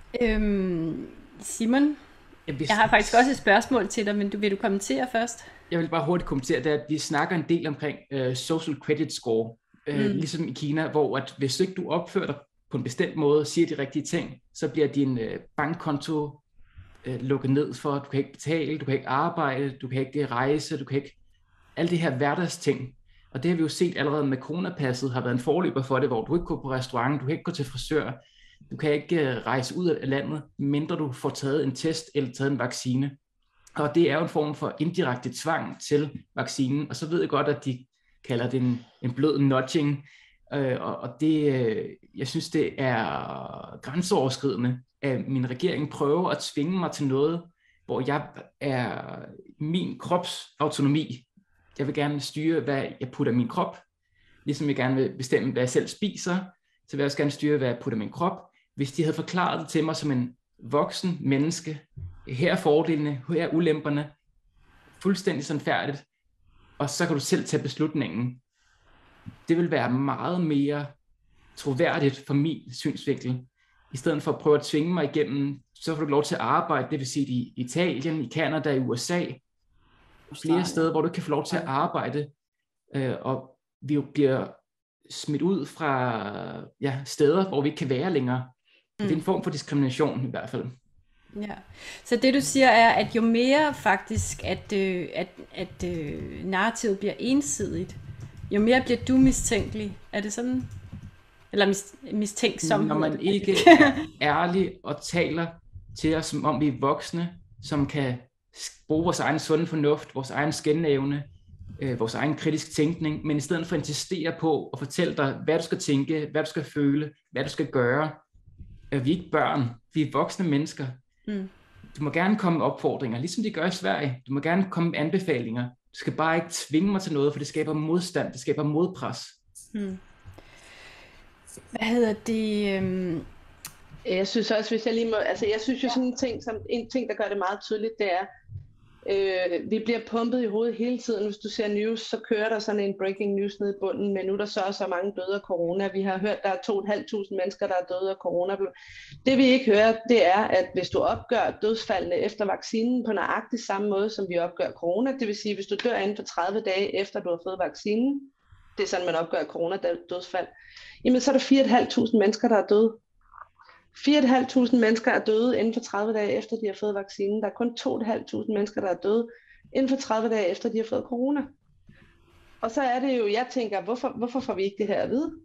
Simon, jeg har faktisk også et spørgsmål til dig, men vil du kommentere først? Jeg vil bare hurtigt kommentere, det, at vi snakker en del omkring social credit score, ligesom i Kina, hvor at hvis ikke du opfører dig på en bestemt måde, siger de rigtige ting, så bliver din bankkonto lukket ned for, du kan ikke betale, du kan ikke arbejde, du kan ikke rejse, du kan ikke alle de her hverdagsting. Og det har vi jo set allerede med coronapasset, har været en forløber for det, hvor du ikke går på restaurant, du kan ikke gå til frisør, du kan ikke rejse ud af landet, mindre du får taget en test eller taget en vaccine. Og det er jo en form for indirekte tvang til vaccinen, og så ved jeg godt, at de kalder det en blød nudging, og det, jeg synes, det er grænseoverskridende, at min regering prøver at tvinge mig til noget, hvor jeg er min krops autonomi. Jeg vil gerne styre, hvad jeg putter i min krop, ligesom jeg gerne vil bestemme, hvad jeg selv spiser, så vil jeg også gerne styre, hvad jeg putter i min krop. Hvis de havde forklaret det til mig som en voksen menneske, her er fordelene, her er ulemperne, fuldstændig sådan færdigt, og så kan du selv tage beslutningen. Det vil være meget mere troværdigt for min synsvinkel, i stedet for at prøve at tvinge mig igennem, så får du lov til at arbejde, det vil sige i Italien, i Canada, i USA, flere steder, hvor du kan få lov til at arbejde, og vi jo bliver smidt ud fra steder, hvor vi ikke kan være længere. Det er en form for diskrimination i hvert fald. Ja, så det du siger er, at jo mere faktisk, at narrativet bliver ensidigt, jo mere bliver du mistænkelig. Er det sådan? Eller mistænksom? Når man ikke er ærlig og taler til os, som om vi er voksne, som kan bruge vores egen sunde fornuft, vores egen skændevne, vores egen kritisk tænkning, men i stedet for at insistere på at fortælle dig, hvad du skal tænke, hvad du skal føle, hvad du skal gøre. Vi er ikke børn, vi er voksne mennesker. Du må gerne komme med opfordringer, ligesom de gør i Sverige. Du må gerne komme med anbefalinger. Du skal bare ikke tvinge mig til noget, for det skaber modstand, det skaber modpres. Hvad hedder det? Jeg synes også, hvis jeg lige må, altså jeg synes jo sådan en ting, der gør det meget tydeligt, det er, vi bliver pumpet i hovedet hele tiden. Hvis du ser news, så kører der sådan en breaking news ned i bunden, men nu er der så mange døde af corona. Vi har hørt, der er 2.500 mennesker, der er døde af corona. Det vi ikke hører, det er, at hvis du opgør dødsfaldene efter vaccinen på nøjagtig samme måde, som vi opgør corona, det vil sige, hvis du dør inden for 30 dage efter du har fået vaccinen, det er sådan, man opgør corona-dødsfald, jamen så er der 4.500 mennesker, der er døde. 4.500 mennesker er døde inden for 30 dage efter de har fået vaccinen. Der er kun 2.500 mennesker, der er døde inden for 30 dage efter de har fået corona. Og så er det jo, jeg tænker, hvorfor får vi ikke det her at vide?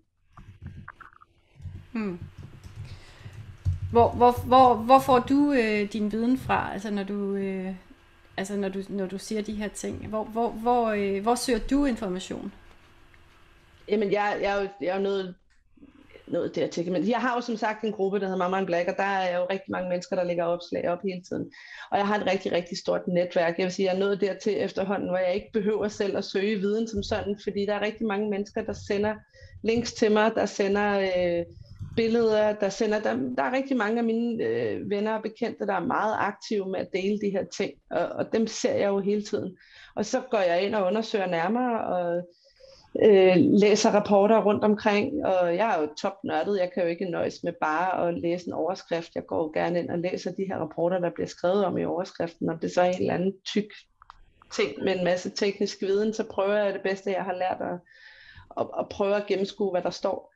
Hvor får du din viden fra, altså når du siger de her ting? Hvor søger du information? Jamen, jeg er jo noget dertil. Men jeg har jo som sagt en gruppe, der hedder Mama in Black, og der er jo rigtig mange mennesker, der lægger opslag op hele tiden. Og jeg har et rigtig, rigtig stort netværk. Jeg vil sige, jeg er nået dertil efterhånden, hvor jeg ikke behøver selv at søge viden som sådan, fordi der er rigtig mange mennesker, der sender links til mig, der sender billeder, der er rigtig mange af mine venner og bekendte, der er meget aktive med at dele de her ting, og dem ser jeg jo hele tiden. Og så går jeg ind og undersøger nærmere, og læser rapporter rundt omkring, og jeg er jo topnørdet. Jeg kan jo ikke nøjes med bare at læse en overskrift. Jeg går jo gerne ind og læser de her rapporter, der bliver skrevet om i overskriften. Om det så er en eller anden tyk ting med en masse teknisk viden, så prøver jeg det bedste, jeg har lært at prøve at gennemskue, hvad der står.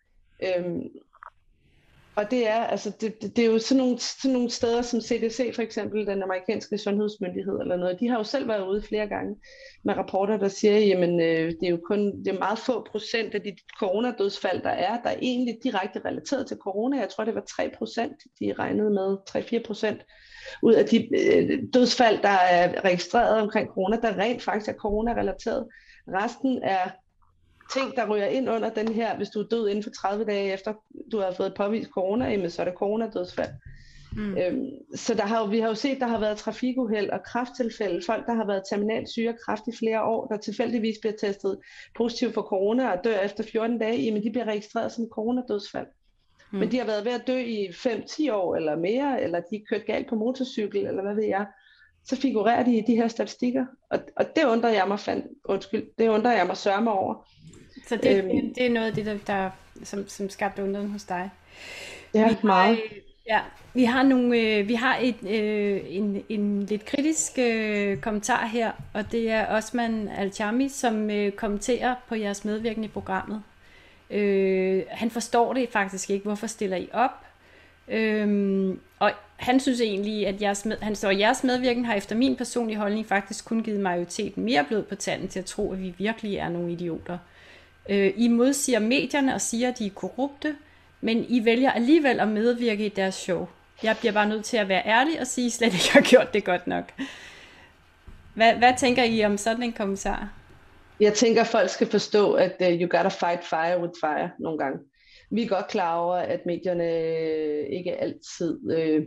Og det er, altså, det er jo sådan nogle steder som CDC for eksempel, den amerikanske sundhedsmyndighed eller noget, de har jo selv været ude flere gange med rapporter, der siger, jamen det er meget få procent af de coronadødsfald, der er egentlig direkte relateret til corona. Jeg tror, det var 3%, de regnede med, 3-4% ud af de dødsfald, der er registreret omkring corona, der rent faktisk er corona-relateret. Resten er ting, der ryger ind under den her, hvis du er død inden for 30 dage efter, du har fået påvist corona, jamen, så er det coronadødsfald. Så vi har jo set, der har været trafikuheld og kræfttilfælde, folk, der har været terminalt syge af kræft i flere år, der tilfældigvis bliver testet positiv for corona og dør efter 14 dage, jamen de bliver registreret som coronadødsfald. Men de har været ved at dø i 5-10 år eller mere, eller de er kørt galt på motorcykel, eller hvad ved jeg. Så figurerer de i de her statistikker, og det undrer jeg mig sørme over. Så det er noget af det, der som skabte undren hos dig. Ja, meget. Vi har en lidt kritisk kommentar her, og det er Osman Al-Chami, som kommenterer på jeres medvirkning i programmet. Han forstår det faktisk ikke, hvorfor stiller I op? Og han synes egentlig, at jeres medvirken har efter min personlige holdning faktisk kun givet majoriteten mere blod på tanden til at tro, at vi virkelig er nogle idioter. I modsiger medierne og siger, at de er korrupte, men I vælger alligevel at medvirke i deres show. Jeg bliver bare nødt til at være ærlig og sige, at I slet ikke har gjort det godt nok. Hvad tænker I om sådan en kommentar? Jeg tænker, at folk skal forstå, at you gotta fight fire with fire nogle gange. Vi er godt klar over, at medierne ikke altid,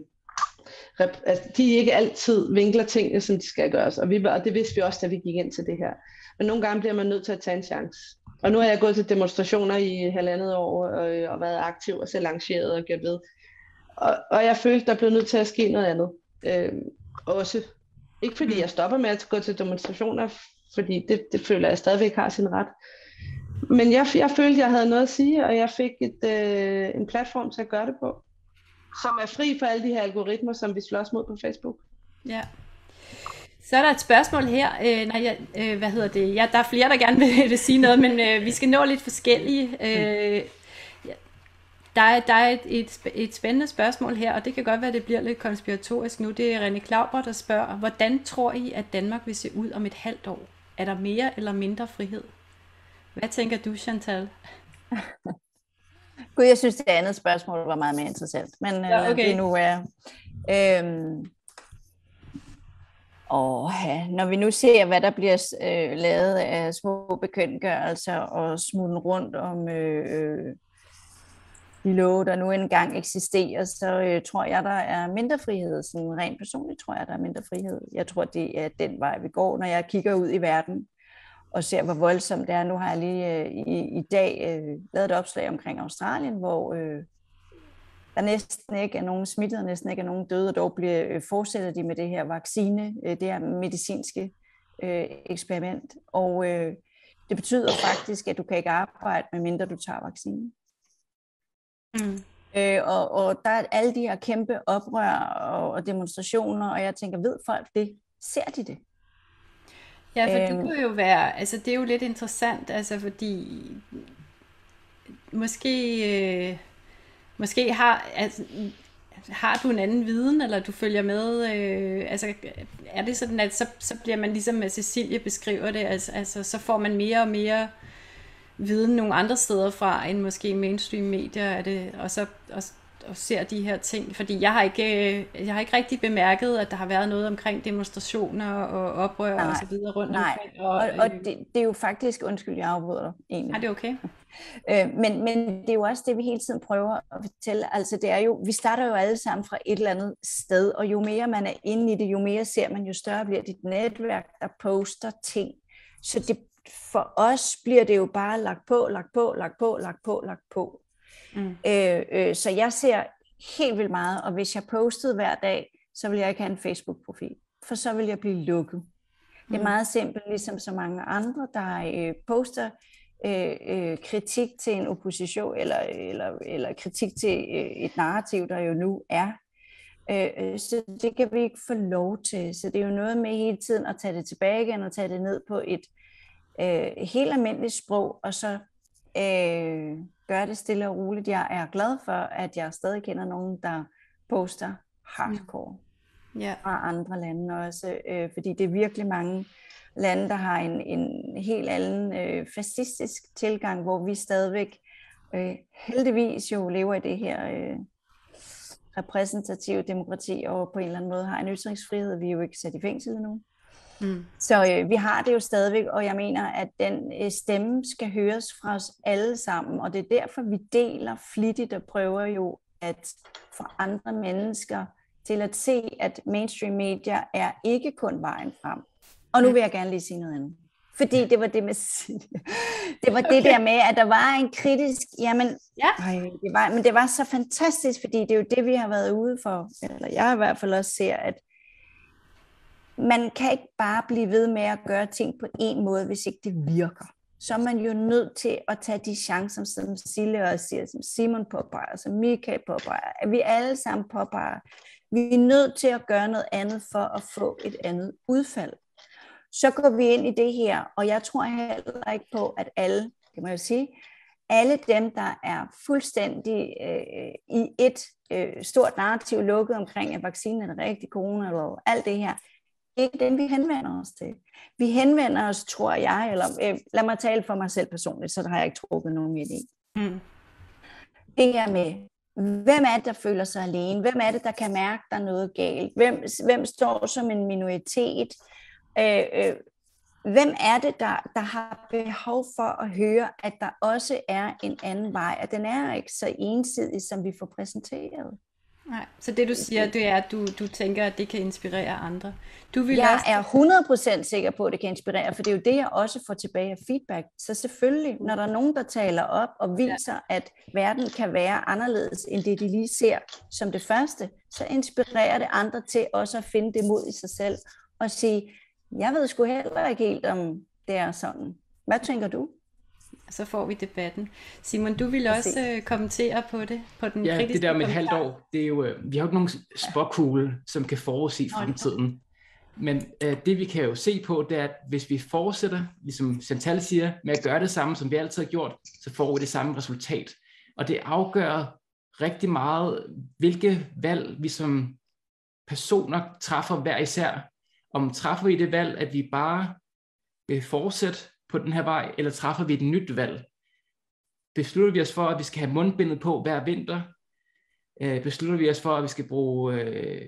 de ikke altid vinkler tingene, som de skal gøres. Og det vidste vi også, da vi gik ind til det her. Men nogle gange bliver man nødt til at tage en chance. Og nu har jeg gået til demonstrationer i 1,5 år og været aktiv og selv arrangeret og gjort ved. Og jeg følte, der blev nødt til at ske noget andet. Også. Ikke fordi jeg stopper med at gå til demonstrationer, fordi det føler jeg stadigvæk har sin ret. Men jeg følte, jeg havde noget at sige, og jeg fik en platform til at gøre det på, som er fri for alle de her algoritmer, som vi slås mod på Facebook. Ja. Så er der et spørgsmål her. Der er flere, der gerne vil sige noget, men vi skal nå lidt forskellige. Der Der er et spændende spørgsmål her, og det kan godt være, at det bliver lidt konspiratorisk nu. Det er René Klauber, der spørger, hvordan tror I, at Danmark vil se ud om et halvt år? Er der mere eller mindre frihed? Hvad tænker du, Chantal? Gud, jeg synes, det andet spørgsmål var meget mere interessant. Men ja, okay. Det nu er... når vi nu ser, hvad der bliver lavet af små bekendtgørelser og smuten rundt om de love, der nu engang eksisterer, så tror jeg, der er mindre frihed. Sådan rent personligt tror jeg, der er mindre frihed. Jeg tror, det er den vej, vi går, når jeg kigger ud i verden og ser, hvor voldsomt det er. Nu har jeg lige i dag lavet et opslag omkring Australien, hvor der næsten ikke er nogen smittede, næsten ikke er nogen døde, og dog fortsætter de med det her vaccine, det her medicinske eksperiment. Og det betyder faktisk, at du kan ikke arbejde, medmindre du tager vaccinen. Og der er alle de her kæmpe oprør og demonstrationer, og jeg tænker, ved folk det? Ser de det? Ja, for det kunne jo være, altså det er jo lidt interessant, altså fordi måske har du en anden viden, eller du følger med, altså er det sådan, at så bliver man ligesom Cecilie beskriver det, altså så får man mere og mere viden nogle andre steder fra, end måske mainstream medier, er det, og ser de her ting, fordi jeg har ikke rigtig bemærket, at der har været noget omkring demonstrationer og oprør og så videre rundt omkring. Og det er jo faktisk, undskyld, jeg afbryder dig egentlig. Er det okay? Men det er jo også det, vi hele tiden prøver at fortælle. Altså det er jo, vi starter jo alle sammen fra et eller andet sted, og jo mere man er inde i det, jo mere ser man, jo større bliver dit netværk, der poster ting. Så det, for os bliver det jo bare lagt på. Så jeg ser helt vildt meget, og hvis jeg postede hver dag, så vil jeg ikke have en Facebook-profil, for så vil jeg blive lukket. Det er meget simpelt, ligesom så mange andre, der poster kritik til en opposition, eller kritik til et narrativ, der jo nu er. Så det kan vi ikke få lov til. Så det er jo noget med hele tiden at tage det tilbage igen, og tage det ned på et helt almindeligt sprog, og så gøre det stille og roligt. Jeg er glad for, at jeg stadig kender nogen, der poster hardcore fra andre lande også, fordi det er virkelig mange lande, der har en helt anden fascistisk tilgang, hvor vi stadigvæk heldigvis jo lever i det her repræsentative demokrati, og på en eller anden måde har en ytringsfrihed. Vi er jo ikke sat i fængsel endnu. Så vi har det jo stadigvæk, og jeg mener, at den stemme skal høres fra os alle sammen, og det er derfor, vi deler flittigt og prøver jo at få andre mennesker til at se, at mainstream medier er ikke kun vejen frem. Og nu vil jeg gerne lige sige noget andet. Fordi det var det med det der med, at der var en kritisk, men det var så fantastisk, fordi det er jo det, vi har været ude for, eller jeg i hvert fald også ser, at man kan ikke bare blive ved med at gøre ting på en måde, hvis ikke det virker. Så er man jo nødt til at tage de chancer, som Sille også siger, som Simon påpeger, som Michael påpeger, at vi alle sammen påpeger. Vi er nødt til at gøre noget andet for at få et andet udfald. Så går vi ind i det her, og jeg tror heller ikke på, at alle, det må jeg sige, alle dem, der er fuldstændig i et stort narrativ lukket omkring, at vaccinen er det rigtige, corona eller alt det her, ikke dem, vi henvender os til. Vi henvender os, tror jeg, eller lad mig tale for mig selv personligt, så der har jeg ikke trukket nogen idé. Det her med, hvem er det, der føler sig alene? Hvem er det, der kan mærke, der er noget galt? Hvem står som en minoritet? Hvem er det, der har behov for at høre, at der også er en anden vej, at den er ikke så ensidig, som vi får præsenteret? Nej, så det du siger, det er, at du tænker, at det kan inspirere andre. Jeg er 100% sikker på, at det kan inspirere, for det er jo det, jeg også får tilbage af feedback. Så selvfølgelig, når der er nogen, der taler op og viser, at verden kan være anderledes, end det de lige ser som det første, så inspirerer det andre til også at finde det mod i sig selv og sige, jeg ved sgu heller ikke helt, om det er sådan. Hvad tænker du? Så får vi debatten. Simon, du vil også kommentere på det, på den kritiske det der med et halvt år, det er jo, vi har jo ikke nogen spåkugle, som kan forudsige fremtiden. Men det vi kan jo se på, det er, at hvis vi fortsætter, ligesom Chantal siger, med at gøre det samme, som vi altid har gjort, så får vi det samme resultat. Og det afgør rigtig meget, hvilke valg vi som personer træffer hver især. Om træffer vi det valg, at vi bare vil fortsætte på den her vej, eller træffer vi et nyt valg? Beslutter vi os for, at vi skal have mundbindet på hver vinter? Beslutter vi os for, at vi skal bruge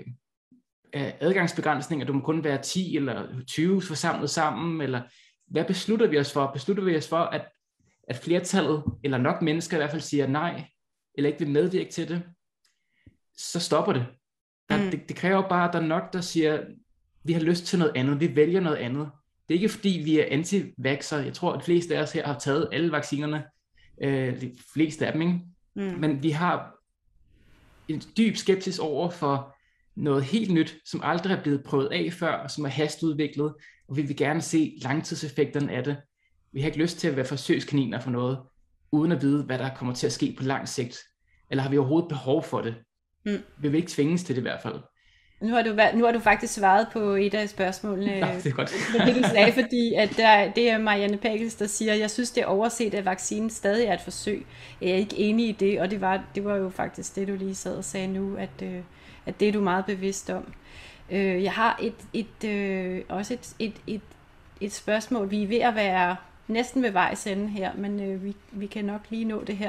adgangsbegrænsninger, du må kun være 10 eller 20 forsamlet sammen, eller hvad beslutter vi os for? Beslutter vi os for, at flertallet, eller nok mennesker i hvert fald siger nej, eller ikke vil medvirke til det, så stopper det. Det kræver bare, at der er nok, der siger, vi har lyst til noget andet, vi vælger noget andet. Det er ikke fordi, vi er anti-vaxxer. Jeg tror, at de fleste af os her har taget alle vaccinerne, de fleste af dem, ikke? Men vi har en dyb skepsis over for noget helt nyt, som aldrig er blevet prøvet af før, som er hastudviklet, og vi vil gerne se langtidseffekterne af det. Vi har ikke lyst til at være forsøgskaniner for noget, uden at vide, hvad der kommer til at ske på lang sigt. Eller har vi overhovedet behov for det? Vi vil ikke tvinges til det i hvert fald. Nu har du faktisk svaret på et af spørgsmålene. Nå, det er godt. Det du sagde, fordi at det er Marianne Pagels, der siger, jeg synes, det er overset, at vaccinen stadig er et forsøg. Jeg er ikke enig i det, og det var jo faktisk det, du lige sad og sagde nu, at det er du meget bevidst om. Jeg har også et spørgsmål. Vi er ved at være næsten ved vejs ende her, men vi kan nok lige nå det her.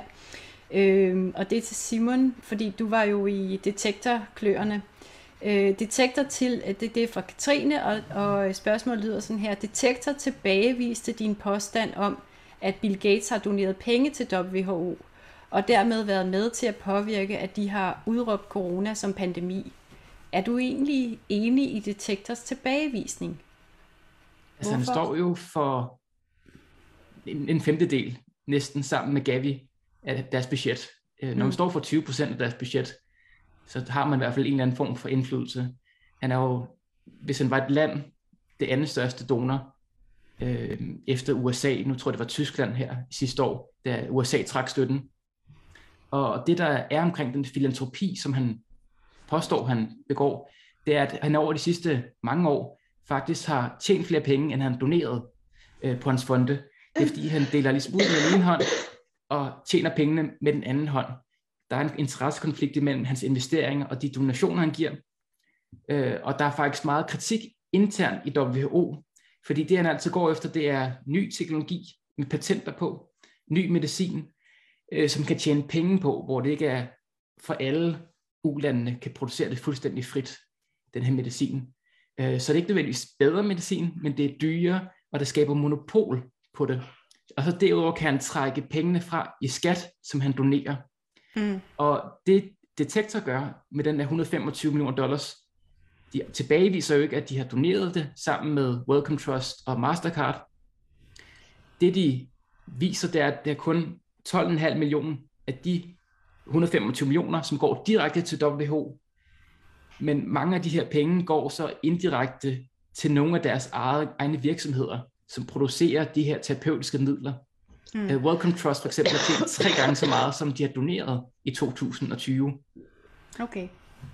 Og det er til Simon, fordi du var jo i detektorkløerne. Detektor til, det er fra Katrine, og spørgsmålet lyder sådan her. Detektor tilbageviste din påstand om, at Bill Gates har doneret penge til WHO, og dermed været med til at påvirke, at de har udråbt corona som pandemi. Er du egentlig enig i Detektors tilbagevisning? Altså han står jo for en femtedel, næsten sammen med Gavi, af deres budget. Når man står for 20% af deres budget, så har man i hvert fald en eller anden form for indflydelse. Han er jo, hvis han var et land, det andet største donor efter USA. Nu tror jeg, det var Tyskland her sidste år, da USA trak støtten. Og det, der er omkring den filantropi, som han påstår, han begår, det er, at han over de sidste mange år faktisk har tjent flere penge, end han doneret på hans fonde. Det er, fordi han deler ligesom ud med den ene hånd, og tjener pengene med den anden hånd. Der er en interessekonflikt imellem hans investeringer og de donationer, han giver. Og der er faktisk meget kritik internt i WHO, fordi det, han altid går efter, det er ny teknologi med patenter på, ny medicin, som kan tjene penge på, hvor det ikke er for alle ulandene kan producere det fuldstændig frit, den her medicin. Så det er ikke nødvendigvis bedre medicin, men det er dyrere, og det skaber monopol på det. Og så derudover kan han trække pengene fra i skat, som han donerer. Og det Detektor gør med den der $125 millioner, de tilbageviser jo ikke, at de har doneret det sammen med Wellcome Trust og Mastercard. Det de viser, det er, at det er kun 12,5 millioner af de 125 millioner, som går direkte til WHO. Men mange af de her penge går så indirekte til nogle af deres egne virksomheder, som producerer de her terapeutiske midler. Wellcome Trust for eksempel har tjent 3 gange så meget, som de har doneret i 2020. Okay.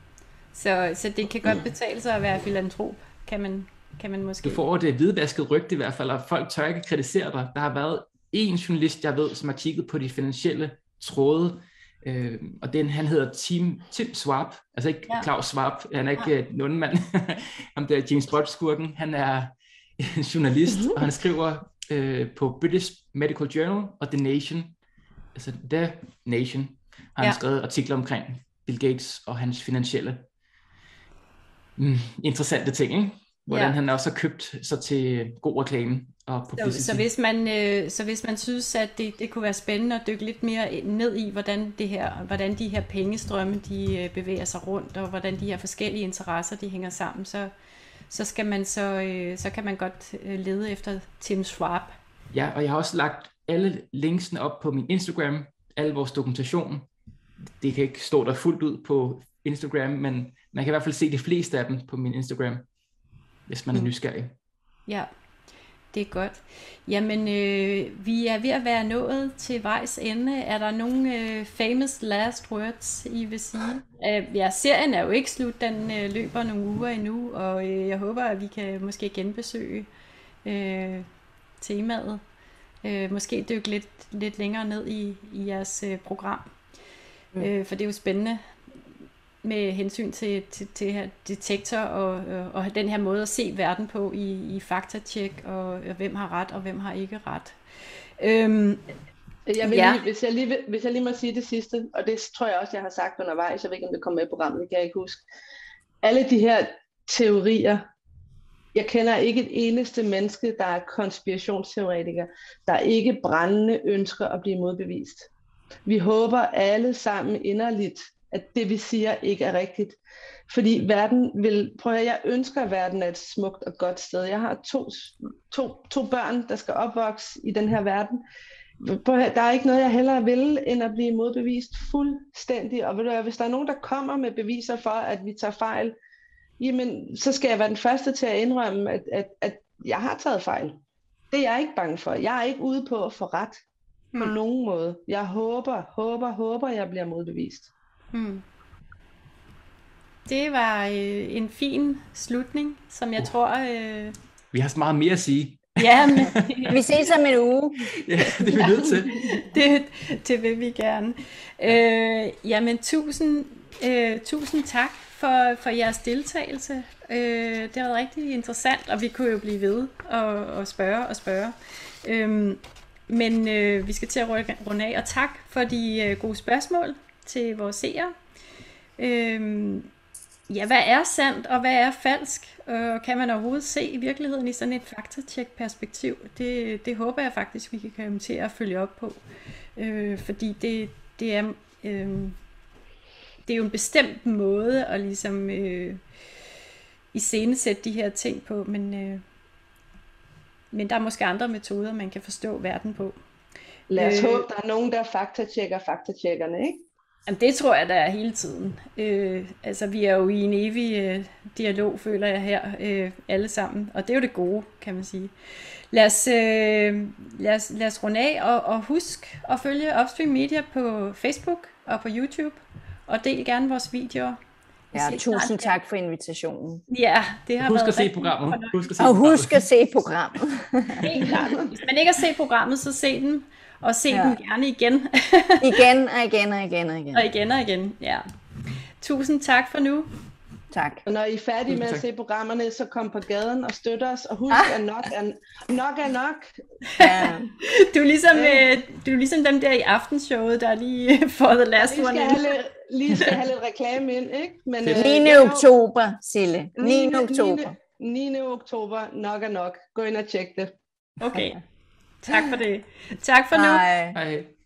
Så det kan godt betale sig at være filantrop, kan man måske. Du får det hvidvaskede rygte i hvert fald, og folk tør ikke kritisere dig. Der har været en journalist, jeg ved, som har kigget på de finansielle tråde, og han hedder Tim Schwab, altså ikke Klaus Schwab, han er ikke en ondemand, ham der James Bond-skurken, han er en journalist, og han skriver på British Medical Journal og The Nation, altså The Nation, har han skrevet artikler omkring Bill Gates og hans finansielle interessante ting, ikke? Hvordan han også har købt sig til god reklame og publicity. Så hvis man synes, at det kunne være spændende at dykke lidt mere ned i, hvordan de her pengestrømme de bevæger sig rundt, og hvordan de her forskellige interesser de hænger sammen, så kan man godt lede efter Tim Schwab. Ja, og jeg har også lagt alle linksene op på min Instagram, al vores dokumentation. Det kan ikke stå der fuldt ud på Instagram, men man kan i hvert fald se de fleste af dem på min Instagram, hvis man er nysgerrig. Ja, det er godt. Jamen, vi er ved at være nået til vejs ende. Er der nogle famous last words, I vil sige? Serien er jo ikke slut, den løber nogle uger endnu, og jeg håber, at vi kan måske genbesøge temaet. Måske dykke lidt længere ned i jeres program. For det er jo spændende med hensyn til her detektor og den her måde at se verden på i faktatjek, og hvem har ret og hvem har ikke ret. Hvis jeg lige må sige det sidste, og det tror jeg også, jeg har sagt undervejs, jeg ved ikke, om det kommer med i programmet, det kan jeg ikke huske. Alle de her teorier, jeg kender ikke et eneste menneske, der er konspirationsteoretiker, der ikke brændende ønsker at blive modbevist. Vi håber alle sammen inderligt, at det vi siger ikke er rigtigt. Fordi jeg ønsker, at verden er et smukt og godt sted. Jeg har to børn, der skal opvokse i den her verden. Der er ikke noget, jeg hellere vil, end at blive modbevist fuldstændig. Og hvis der er nogen, der kommer med beviser for, at vi tager fejl, jamen, så skal jeg være den første til at indrømme, at jeg har taget fejl. Det er jeg ikke bange for. Jeg er ikke ude på at få ret på nogen måde. Jeg håber, jeg bliver modbevist. Det var en fin slutning, som jeg tror... Vi har så meget mere at sige. Ja, men... Vi ses om en uge. Ja, det er vi nødt til. Det vil vi gerne. Jamen, tusind tak for jeres deltagelse. Det har været rigtig interessant, og vi kunne jo blive ved og spørge. Men vi skal til at runde af, og tak for de gode spørgsmål til vores seere. Ja, hvad er sandt, og hvad er falsk? Kan man overhovedet se virkeligheden i sådan et faktatjek-perspektiv? Det håber jeg faktisk, vi kan komme til at følge op på. Fordi det er jo en bestemt måde at ligesom iscenesætte de her ting på, men der er måske andre metoder, man kan forstå verden på. Lad os håbe, der er nogen, der faktatjekker faktatjekkerne, ikke? Jamen, det tror jeg, der er hele tiden. Altså, vi er jo i en evig dialog, føler jeg her, alle sammen. Og det er jo det gode, kan man sige. Lad os runde af, og husk at følge Upstream Media på Facebook og på YouTube. Og del gerne vores videoer. Ja, tusind tak for invitationen. Ja, det har Husk været at se programmet. Husk at se programmet. Helt klart. Hvis man ikke har set programmet, så se den. Og se den gerne igen. igen og igen og igen og igen. Og igen og igen, ja. Tusind tak for nu. Tak. Og når I er færdige med at se programmerne, så kom på gaden og støt os. Og husk, at nok er nok. Ja. Du er ligesom dem der i aftenshowet, der lige for the last one. Lige skal have lidt reklame ind, ikke? Men, 9. oktober, Sille. 9. oktober. 9. oktober, nok er nok. Gå ind og tjek det. Okay. Tak for det. Tak for nu. Hej. Hej.